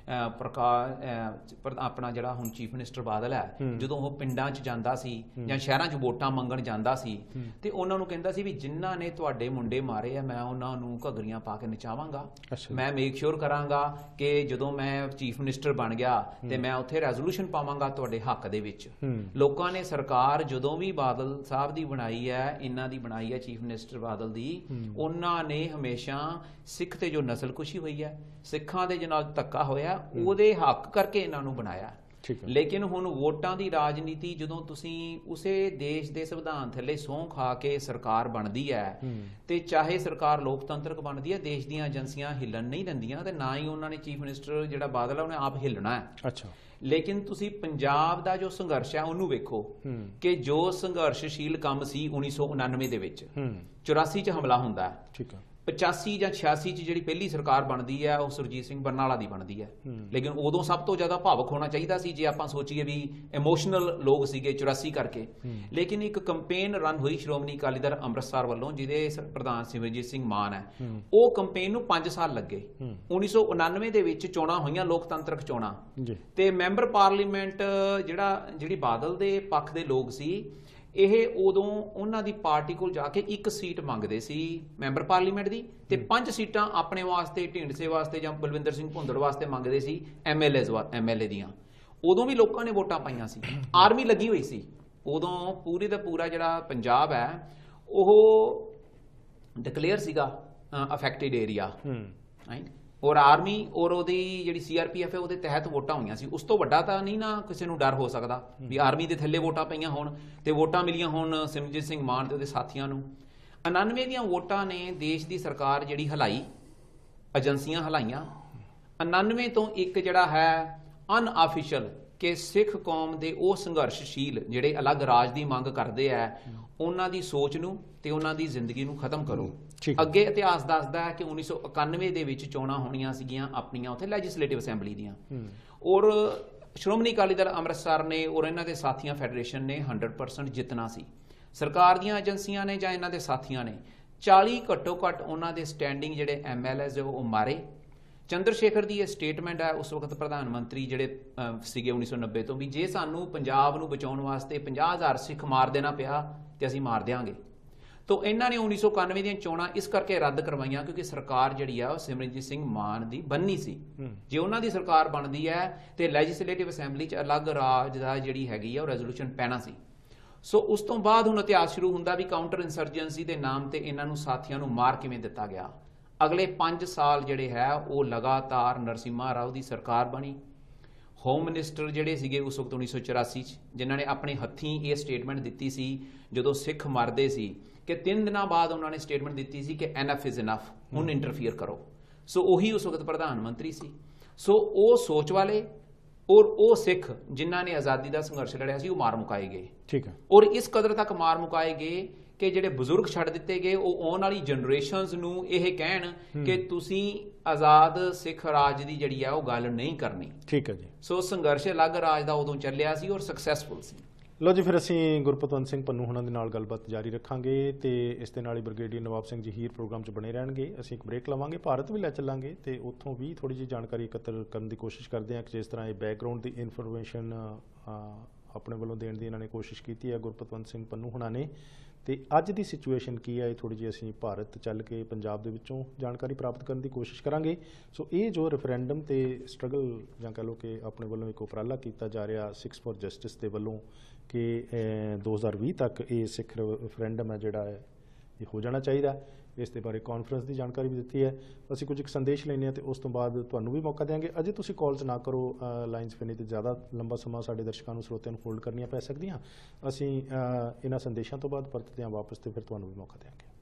ਆਪਣਾ ਜਿਹੜਾ ਹੁਣ ਚੀਫ ਮਿਨਿਸਟਰ ਬਾਦਲ ਹੈ, ਜਦੋਂ ਉਹ ਪਿੰਡਾਂ 'ਚ ਜਾਂਦਾ ਸੀ ਜਾਂ ਸ਼ਹਿਰਾਂ 'ਚ ਵੋਟਾਂ ਮੰਗਣ ਜਾਂਦਾ ਸੀ ਤੇ ਉਹਨਾਂ ਨੂੰ ਕਹਿੰਦਾ ਸੀ ਵੀ ਜਿਨ੍ਹਾਂ ਨੇ ਤੁਹਾਡੇ ਮੁੰਡੇ ਮਾਰੇ ਆ ਮੈਂ ਉਹਨਾਂ ਨੂੰ ਘੱਗਰੀਆਂ ਪਾ ਕੇ ਨਚਾਵਾਂਗਾ, ਮੈਂ ਮੇਕ ਸ਼ੋਰ ਕਰਾਂਗਾ ਕਿ ਜਦੋਂ ਮੈਂ ਚੀਫ ਮਿਨਿਸਟਰ ਬਣ ਗਿਆ ਤੇ ਮੈਂ ਉੱਥੇ ਰੈਜ਼ੋਲੂਸ਼ਨ ਪਾਵਾਂਗਾ ਤੁਹਾਡੇ ਹੱਕ ਦੇ ਵਿੱਚ। ਲੋਕਾਂ ਨੇ ਸਰਕਾਰ ਜਦੋਂ ਵੀ ਬਾਦਲ ਸਾਹਿਬ ਦੀ ਬਣਾਈ ਹੈ, ਇਹਨਾਂ ਦੀ ਬਣਾਈ ਹੈ ਚੀਫ ਮਿਨਿਸਟਰ ਬਾਦਲ ਦੀ, ਉਹਨਾਂ ਨੇ ਹਮੇਸ਼ਾ ਸਿੱਖ ਤੇ ਜੋ ਨਸਲਕੁਸ਼ੀ ਹੋਈ ਹੈ, ਸਿੱਖਾਂ ਦੇ ਨਾਲ ਧੱਕਾ ਹੋਇਆ, ਉਹਦੇ ਹੱਕ ਕਰਕੇ ਇਹਨਾਂ ਨੂੰ ਬਣਾਇਆ। ਲੇਕਿਨ ਹੁਣ ਵੋਟਾਂ ਦੀ ਰਾਜਨੀਤੀ ਜਦੋਂ ਤੁਸੀਂ ਉਸੇ ਦੇਸ਼ ਦੇ ਸੰਵਿਧਾਨ ਥੱਲੇ ਸਹੁੰ ਖਾ ਕੇ ਸਰਕਾਰ ਬਣਦੀ ਹੈ ਤੇ ਚਾਹੇ ਸਰਕਾਰ ਲੋਕਤੰਤਰਕ ਬਣਦੀ ਹੈ, ਦੇਸ਼ ਦੀਆਂ ਏਜੰਸੀਆਂ ਹਿੱਲਣ ਨਹੀਂ ਦਿੰਦੀਆਂ ਤੇ ਨਾ ਹੀ ਉਹਨਾਂ ਨੇ ਚੀਫ ਮਿਨਿਸਟਰ ਜਿਹੜਾ ਬਾਦਲ ਹੈ ਉਹਨੇ ਆਪ ਹਿੱਲਣਾ ਹੈ। ਅੱਛਾ। ਲੇਕਿਨ ਤੁਸੀਂ ਪੰਜਾਬ ਦਾ ਜੋ ਸੰਘਰਸ਼ ਹੈ ਉਹਨੂੰ ਵੇਖੋ ਕਿ ਜੋ ਸੰਘਰਸ਼ਸ਼ੀਲ ਕੰਮ ਸੀ 1999 ਦੇ ਵਿੱਚ, 84 ਚ ਹਮਲਾ ਹੁੰਦਾ ਹੈ, ਠੀਕ ਹੈ, 85 ਜਾਂ 86 ਚ ਜਿਹੜੀ ਪਹਿਲੀ ਸਰਕਾਰ ਬਣਦੀ ਹੈ ਉਹ ਸੁਰਜੀਤ ਸਿੰਘ ਬਰਨਾਲਾ ਦੀ ਬਣਦੀ ਹੈ। ਲੇਕਿਨ ਉਦੋਂ ਸਭ ਤੋਂ ਜ਼ਿਆਦਾ ਭਾਵਕ ਹੋਣਾ ਚਾਹੀਦਾ ਸੀ ਜੇ ਆਪਾਂ ਸੋਚੀਏ ਵੀ ਇਮੋਸ਼ਨਲ ਲੋਕ ਸੀਗੇ 84 ਕਰਕੇ। ਲੇਕਿਨ ਇੱਕ ਕੰਪੇਨ ਰਨ ਹੋਈ ਸ਼੍ਰੋਮਣੀ ਅਕਾਲੀ ਦਲ ਅੰਮ੍ਰਿਤਸਰ ਵੱਲੋਂ ਜਿਹਦੇ ਪ੍ਰਧਾਨ ਸਿਮਰਜੀਤ ਸਿੰਘ ਮਾਨ ਹੈ, ਉਹ ਕੰਪੇਨ ਨੂੰ 5 ਸਾਲ ਲੱਗੇ। 1999 ਦੇ ਵਿੱਚ ਚੋਣਾਂ ਹੋਈਆਂ, ਲੋਕਤੰਤਰਕ ਚੋਣਾਂ, ਤੇ ਮੈਂਬਰ ਪਾਰਲੀਮੈਂਟ ਜਿਹੜੀ ਬਾਦਲ ਦੇ ਪੱਖ ਦੇ ਲੋਕ ਸੀ, ਇਹ ਉਦੋਂ ਉਹਨਾਂ ਦੀ ਪਾਰਟੀ ਕੋਲ ਜਾ ਕੇ 1 ਸੀਟ ਮੰਗਦੇ ਸੀ ਮੈਂਬਰ ਪਾਰਲੀਮੈਂਟ ਦੀ ਤੇ 5 ਸੀਟਾਂ ਆਪਣੇ ਵਾਸਤੇ, ਢੀਂਡਸੇ ਵਾਸਤੇ ਜਾਂ ਬਲਵਿੰਦਰ ਸਿੰਘ ਭੁੰਦੜ ਵਾਸਤੇ ਮੰਗਦੇ ਸੀ MLA ਦੀਆਂ। ਉਦੋਂ ਵੀ ਲੋਕਾਂ ਨੇ ਵੋਟਾਂ ਪਾਈਆਂ ਸੀ, ਆਰਮੀ ਲੱਗੀ ਹੋਈ ਸੀ ਉਦੋਂ। ਪੂਰੀ ਦਾ ਪੂਰਾ ਜਿਹੜਾ ਪੰਜਾਬ ਹੈ ਉਹ ਡਿਕਲੇਅਰ ਸੀਗਾ ਅਫੈਕਟਡ ਏਰੀਆ, ਔਰ ਆਰਮੀ ਔਰ ਉਹਦੀ ਜਿਹੜੀ CRPF ਹੈ ਉਹਦੇ ਤਹਿਤ ਵੋਟਾਂ ਹੋਈਆਂ ਸੀ। ਉਸ ਤੋਂ ਵੱਡਾ ਤਾਂ ਨਹੀਂ ਨਾ ਕਿਸੇ ਨੂੰ ਡਰ ਹੋ ਸਕਦਾ ਵੀ ਆਰਮੀ ਦੇ ਥੱਲੇ ਵੋਟਾਂ ਪਈਆਂ ਹੋਣ ਤੇ ਵੋਟਾਂ ਮਿਲੀਆਂ ਹੋਣ ਸਿਮਰਜੀਤ ਸਿੰਘ ਮਾਨ ਤੇ ਉਹਦੇ ਸਾਥੀਆਂ ਨੂੰ। 99 ਦੀਆਂ ਵੋਟਾਂ ਨੇ ਦੇਸ਼ ਦੀ ਸਰਕਾਰ ਜਿਹੜੀ ਹਲਾਈ, ਏਜੰਸੀਆਂ ਹਲਾਈਆਂ। 99 ਤੋਂ ਇੱਕ ਜਿਹੜਾ ਹੈ ਅਨਆਫੀਸ਼ੀਅਲ ਕਿ ਸਿੱਖ ਕੌਮ ਦੇ ਉਹ ਸੰਘਰਸ਼ਸ਼ੀਲ ਜਿਹੜੇ ਅਲੱਗ ਰਾਜ ਦੀ ਮੰਗ ਕਰਦੇ ਆ, ਉਹਨਾਂ ਦੀ ਸੋਚ ਨੂੰ ਤੇ ਉਹਨਾਂ ਦੀ ਜ਼ਿੰਦਗੀ ਨੂੰ ਖਤਮ ਕਰੋ। ਅੱਗੇ ਇਤਿਹਾਸ ਦੱਸਦਾ ਹੈ ਕਿ 1991 ਦੇ ਵਿੱਚ ਚੋਣਾਂ ਹੋਣੀਆਂ ਸੀਗੀਆਂ ਆਪਣੀਆਂ ਉੱਥੇ ਲੈਜਿਸਲੇਟਿਵ ਅਸੈਂਬਲੀ ਦੀਆਂ, ਔਰ ਸ਼੍ਰੋਮਣੀ ਅਕਾਲੀ ਦਲ ਅੰਮ੍ਰਿਤਸਰ ਨੇ ਔਰ ਇਹਨਾਂ ਦੇ ਸਾਥੀਆਂ ਫੈਡਰੇਸ਼ਨ ਨੇ 100% ਜਿੱਤਣਾ ਸੀ। ਸਰਕਾਰ ਦੀਆਂ ਏਜੰਸੀਆਂ ਨੇ ਜਾਂ ਇਹਨਾਂ ਦੇ ਸਾਥੀਆਂ ਨੇ 40 ਘੱਟੋ ਘੱਟ ਉਹਨਾਂ ਦੇ ਸਟੈਂਡਿੰਗ ਜਿਹੜੇ MLAs ਉਹ ਮਾਰੇ। ਚੰਦਰ ਸ਼ੇਖਰ ਦੀ ਇਹ ਸਟੇਟਮੈਂਟ ਹੈ ਉਸ ਵਕਤ ਪ੍ਰਧਾਨ ਮੰਤਰੀ ਜਿਹੜੇ ਸੀਗੇ 1990 ਤੋਂ, ਵੀ ਜੇ ਸਾਨੂੰ ਪੰਜਾਬ ਨੂੰ ਬਚਾਉਣ ਵਾਸਤੇ 50,000 ਸਿੱਖ ਮਾਰ ਦੇਣਾ ਪਿਆ ਤੇ ਅਸੀਂ ਮਾਰ ਦਿਆਂਗੇ। ਤੋਂ ਇਹਨਾਂ ਨੇ 1991 ਦੀਆਂ ਚੋਣਾਂ ਇਸ ਕਰਕੇ ਰੱਦ ਕਰਵਾਈਆਂ ਕਿਉਂਕਿ ਸਰਕਾਰ ਜਿਹੜੀ ਆ ਉਹ ਸਿਮਰਨਜੀਤ ਸਿੰਘ ਮਾਨ ਦੀ ਬਣਨੀ ਸੀ। ਜੇ ਉਹਨਾਂ ਦੀ ਸਰਕਾਰ ਬਣਦੀ ਹੈ ਤੇ ਲੈਜਿਸਲੇਟਿਵ ਅਸੈਂਬਲੀ 'ਚ ਅਲੱਗ ਰਾਜ ਦਾ ਜਿਹੜੀ ਹੈਗੀ ਆ ਉਹ ਰੈਜ਼ੋਲੂਸ਼ਨ ਪੈਣਾ ਸੀ। ਸੋ ਉਸ ਤੋਂ ਬਾਅਦ ਹੁਣ ਇਤਿਹਾਸ ਸ਼ੁਰੂ ਹੁੰਦਾ ਵੀ ਕਾਊਂਟਰ ਇੰਸਰਜੈਂਸੀ ਦੇ ਨਾਮ ਤੇ ਇਹਨਾਂ ਨੂੰ ਸਾਥੀਆਂ ਨੂੰ ਮਾਰ ਕਿਵੇਂ ਦਿੱਤਾ ਗਿਆ। ਅਗਲੇ 5 ਸਾਲ ਜਿਹੜੇ ਹੈ ਉਹ ਲਗਾਤਾਰ ਨਰਸਿਮਹਾ ਰਾਓ ਦੀ ਸਰਕਾਰ ਬਣੀ। ਹੋਮ ਮਿਨਿਸਟਰ ਜਿਹੜੇ ਸੀਗੇ ਉਸ ਵਕਤ 1984 'ਚ, ਜਿਨ੍ਹਾਂ ਨੇ ਆਪਣੇ ਹੱਥੀਂ ਇਹ ਸਟੇਟਮੈਂਟ ਦਿੱਤੀ ਸੀ ਜਦੋਂ ਸਿੱਖ ਮਰਦੇ ਸੀ ਕਿ 3 ਦਿਨਾਂ ਬਾਅਦ ਉਹਨਾਂ ਨੇ ਸਟੇਟਮੈਂਟ ਦਿੱਤੀ ਸੀ ਕਿ ਐਨਫ ਇਜ਼ ਇਨਫ, ਹੁਣ ਇੰਟਰਫੀਅਰ ਕਰੋ। ਸੋ ਉਹੀ ਉਸ ਵਕਤ ਪ੍ਰਧਾਨ ਮੰਤਰੀ ਸੀ। ਸੋ ਉਹ ਸੋਚ ਵਾਲੇ ਔਰ ਉਹ ਸਿੱਖ ਜਿਨ੍ਹਾਂ ਨੇ ਆਜ਼ਾਦੀ ਦਾ ਸੰਘਰਸ਼ ਲੜਿਆ ਸੀ ਉਹ ਮਾਰ ਮੁਕਾਏ ਗਏ। ਠੀਕ ਹੈ। ਔਰ ਇਸ ਕਦਰ ਤੱਕ ਮਾਰ ਮੁਕਾਏ ਗਏ ਕਿ ਜਿਹੜੇ ਬਜ਼ੁਰਗ ਛੱਡ ਦਿੱਤੇ ਗਏ ਉਹ ਆਉਣ ਵਾਲੀ ਜਨਰੇਸ਼ਨਸ ਨੂੰ ਇਹ ਕਹਿਣ ਕਿ ਤੁਸੀਂ ਆਜ਼ਾਦ ਸਿੱਖ ਰਾਜ ਦੀ ਜਿਹੜੀ ਆ ਉਹ ਗੱਲ ਨਹੀਂ ਕਰਨੀ। ਠੀਕ ਹੈ ਜੀ। ਸੋ ਸੰਘਰਸ਼ ਅਲੱਗ ਰਾਜ ਦਾ ਉਦੋਂ ਚੱਲਿਆ ਸੀ ਔਰ ਸਕਸੈਸਫੁਲ ਸੀ। ਲੋ ਜੀ, ਫਿਰ ਅਸੀਂ ਗੁਰਪਤਵੰਤ ਸਿੰਘ ਪੰਨੂ ਹੁਣਾਂ ਦੇ ਨਾਲ ਗੱਲਬਾਤ ਜਾਰੀ ਰੱਖਾਂਗੇ ਤੇ ਇਸ ਦੇ ਨਾਲ ਹੀ ਬ੍ਰਿਗੇਡੀਅਰ ਨਵਾਬ ਸਿੰਘ ਜਹੀਰ ਪ੍ਰੋਗਰਾਮ 'ਚ ਬਣੇ ਰਹਿਣਗੇ। ਅਸੀਂ ਇੱਕ ਬ੍ਰੇਕ ਲਵਾਂਗੇ, ਭਾਰਤ ਵੀ ਲੈ ਚੱਲਾਂਗੇ ਤੇ ਉੱਥੋਂ ਵੀ ਥੋੜ੍ਹੀ ਜਿਹੀ ਜਾਣਕਾਰੀ ਇਕੱਤਰ ਕਰਨ ਦੀ ਕੋਸ਼ਿਸ਼ ਕਰਦੇ ਹਾਂ ਕਿ ਜਿਸ ਤਰ੍ਹਾਂ ਇਹ ਬੈਕਗਰਾਊਂਡ ਦੀ ਇਨਫੋਰਮੇਸ਼ਨ ਆਪਣੇ ਵੱਲੋਂ ਦੇਣ ਦੀ ਇਹਨਾਂ ਨੇ ਕੋਸ਼ਿਸ਼ ਕੀਤੀ ਹੈ ਗੁਰਪਤਵੰਤ ਸਿੰਘ ਪੰਨੂ ਹੁਣਾਂ ਨੇ, ਤੇ ਅੱਜ ਦੀ ਸਿਚੁਏਸ਼ਨ ਕੀ ਹੈ ਇਹ ਥੋੜ੍ਹੀ ਜਿਹੀ ਅਸੀਂ ਭਾਰਤ ਚੱਲ ਕੇ ਪੰਜਾਬ ਦੇ ਵਿੱਚੋਂ ਜਾਣਕਾਰੀ ਪ੍ਰਾਪਤ ਕਰਨ ਦੀ ਕੋਸ਼ਿਸ਼ ਕਰਾਂਗੇ। ਸੋ ਇਹ ਜੋ ਰੈਫਰੈਂਡਮ ਤੇ ਸਟਰਗਲ ਜਾਂ ਕਹਿ ਲਓ ਕਿ ਆਪਣੇ ਵੱਲੋਂ ਇੱਕ ਉਪਰਾਲਾ ਕੀਤਾ ਜਾ ਰਿਹਾ ਸਿੱਖਸ ਫॉर ਜਸਟਿਸ ਦੇ ਵੱਲੋਂ ਕਿ 2020 ਤੱਕ ਇਹ ਸਿੱਖ ਰੈਫਰੈਂਡਮ ਹੈ ਜਿਹੜਾ ਹੈ ਇਹ ਹੋ ਜਾਣਾ ਚਾਹੀਦਾ, ਇਸ ਦੇ ਬਾਰੇ ਕਾਨਫਰੰਸ ਦੀ ਜਾਣਕਾਰੀ ਵੀ ਦਿੱਤੀ ਹੈ। ਅਸੀਂ ਕੁਝ ਇੱਕ ਸੰਦੇਸ਼ ਲੈਣੇ ਆ ਤੇ ਉਸ ਤੋਂ ਬਾਅਦ ਤੁਹਾਨੂੰ ਵੀ ਮੌਕਾ ਦੇਵਾਂਗੇ। ਅਜੇ ਤੁਸੀਂ ਕਾਲਸ ਨਾ ਕਰੋ, ਲਾਈਨਸ ਫਿਰ ਨਹੀਂ ਤੇ ਜ਼ਿਆਦਾ ਲੰਬਾ ਸਮਾਂ ਸਾਡੇ ਦਰਸ਼ਕਾਂ ਨੂੰ ਸਰੋਤਿਆਂ ਨੂੰ ਹੋਲਡ ਕਰਨੀਆਂ ਪੈ ਸਕਦੀਆਂ। ਅਸੀਂ ਇਹਨਾਂ ਸੰਦੇਸ਼ਾਂ ਤੋਂ ਬਾਅਦ ਪਰਤਦੇ ਹਾਂ ਵਾਪਸ ਤੇ ਫਿਰ ਤੁਹਾਨੂੰ ਵੀ ਮੌਕਾ ਦੇਵਾਂਗੇ।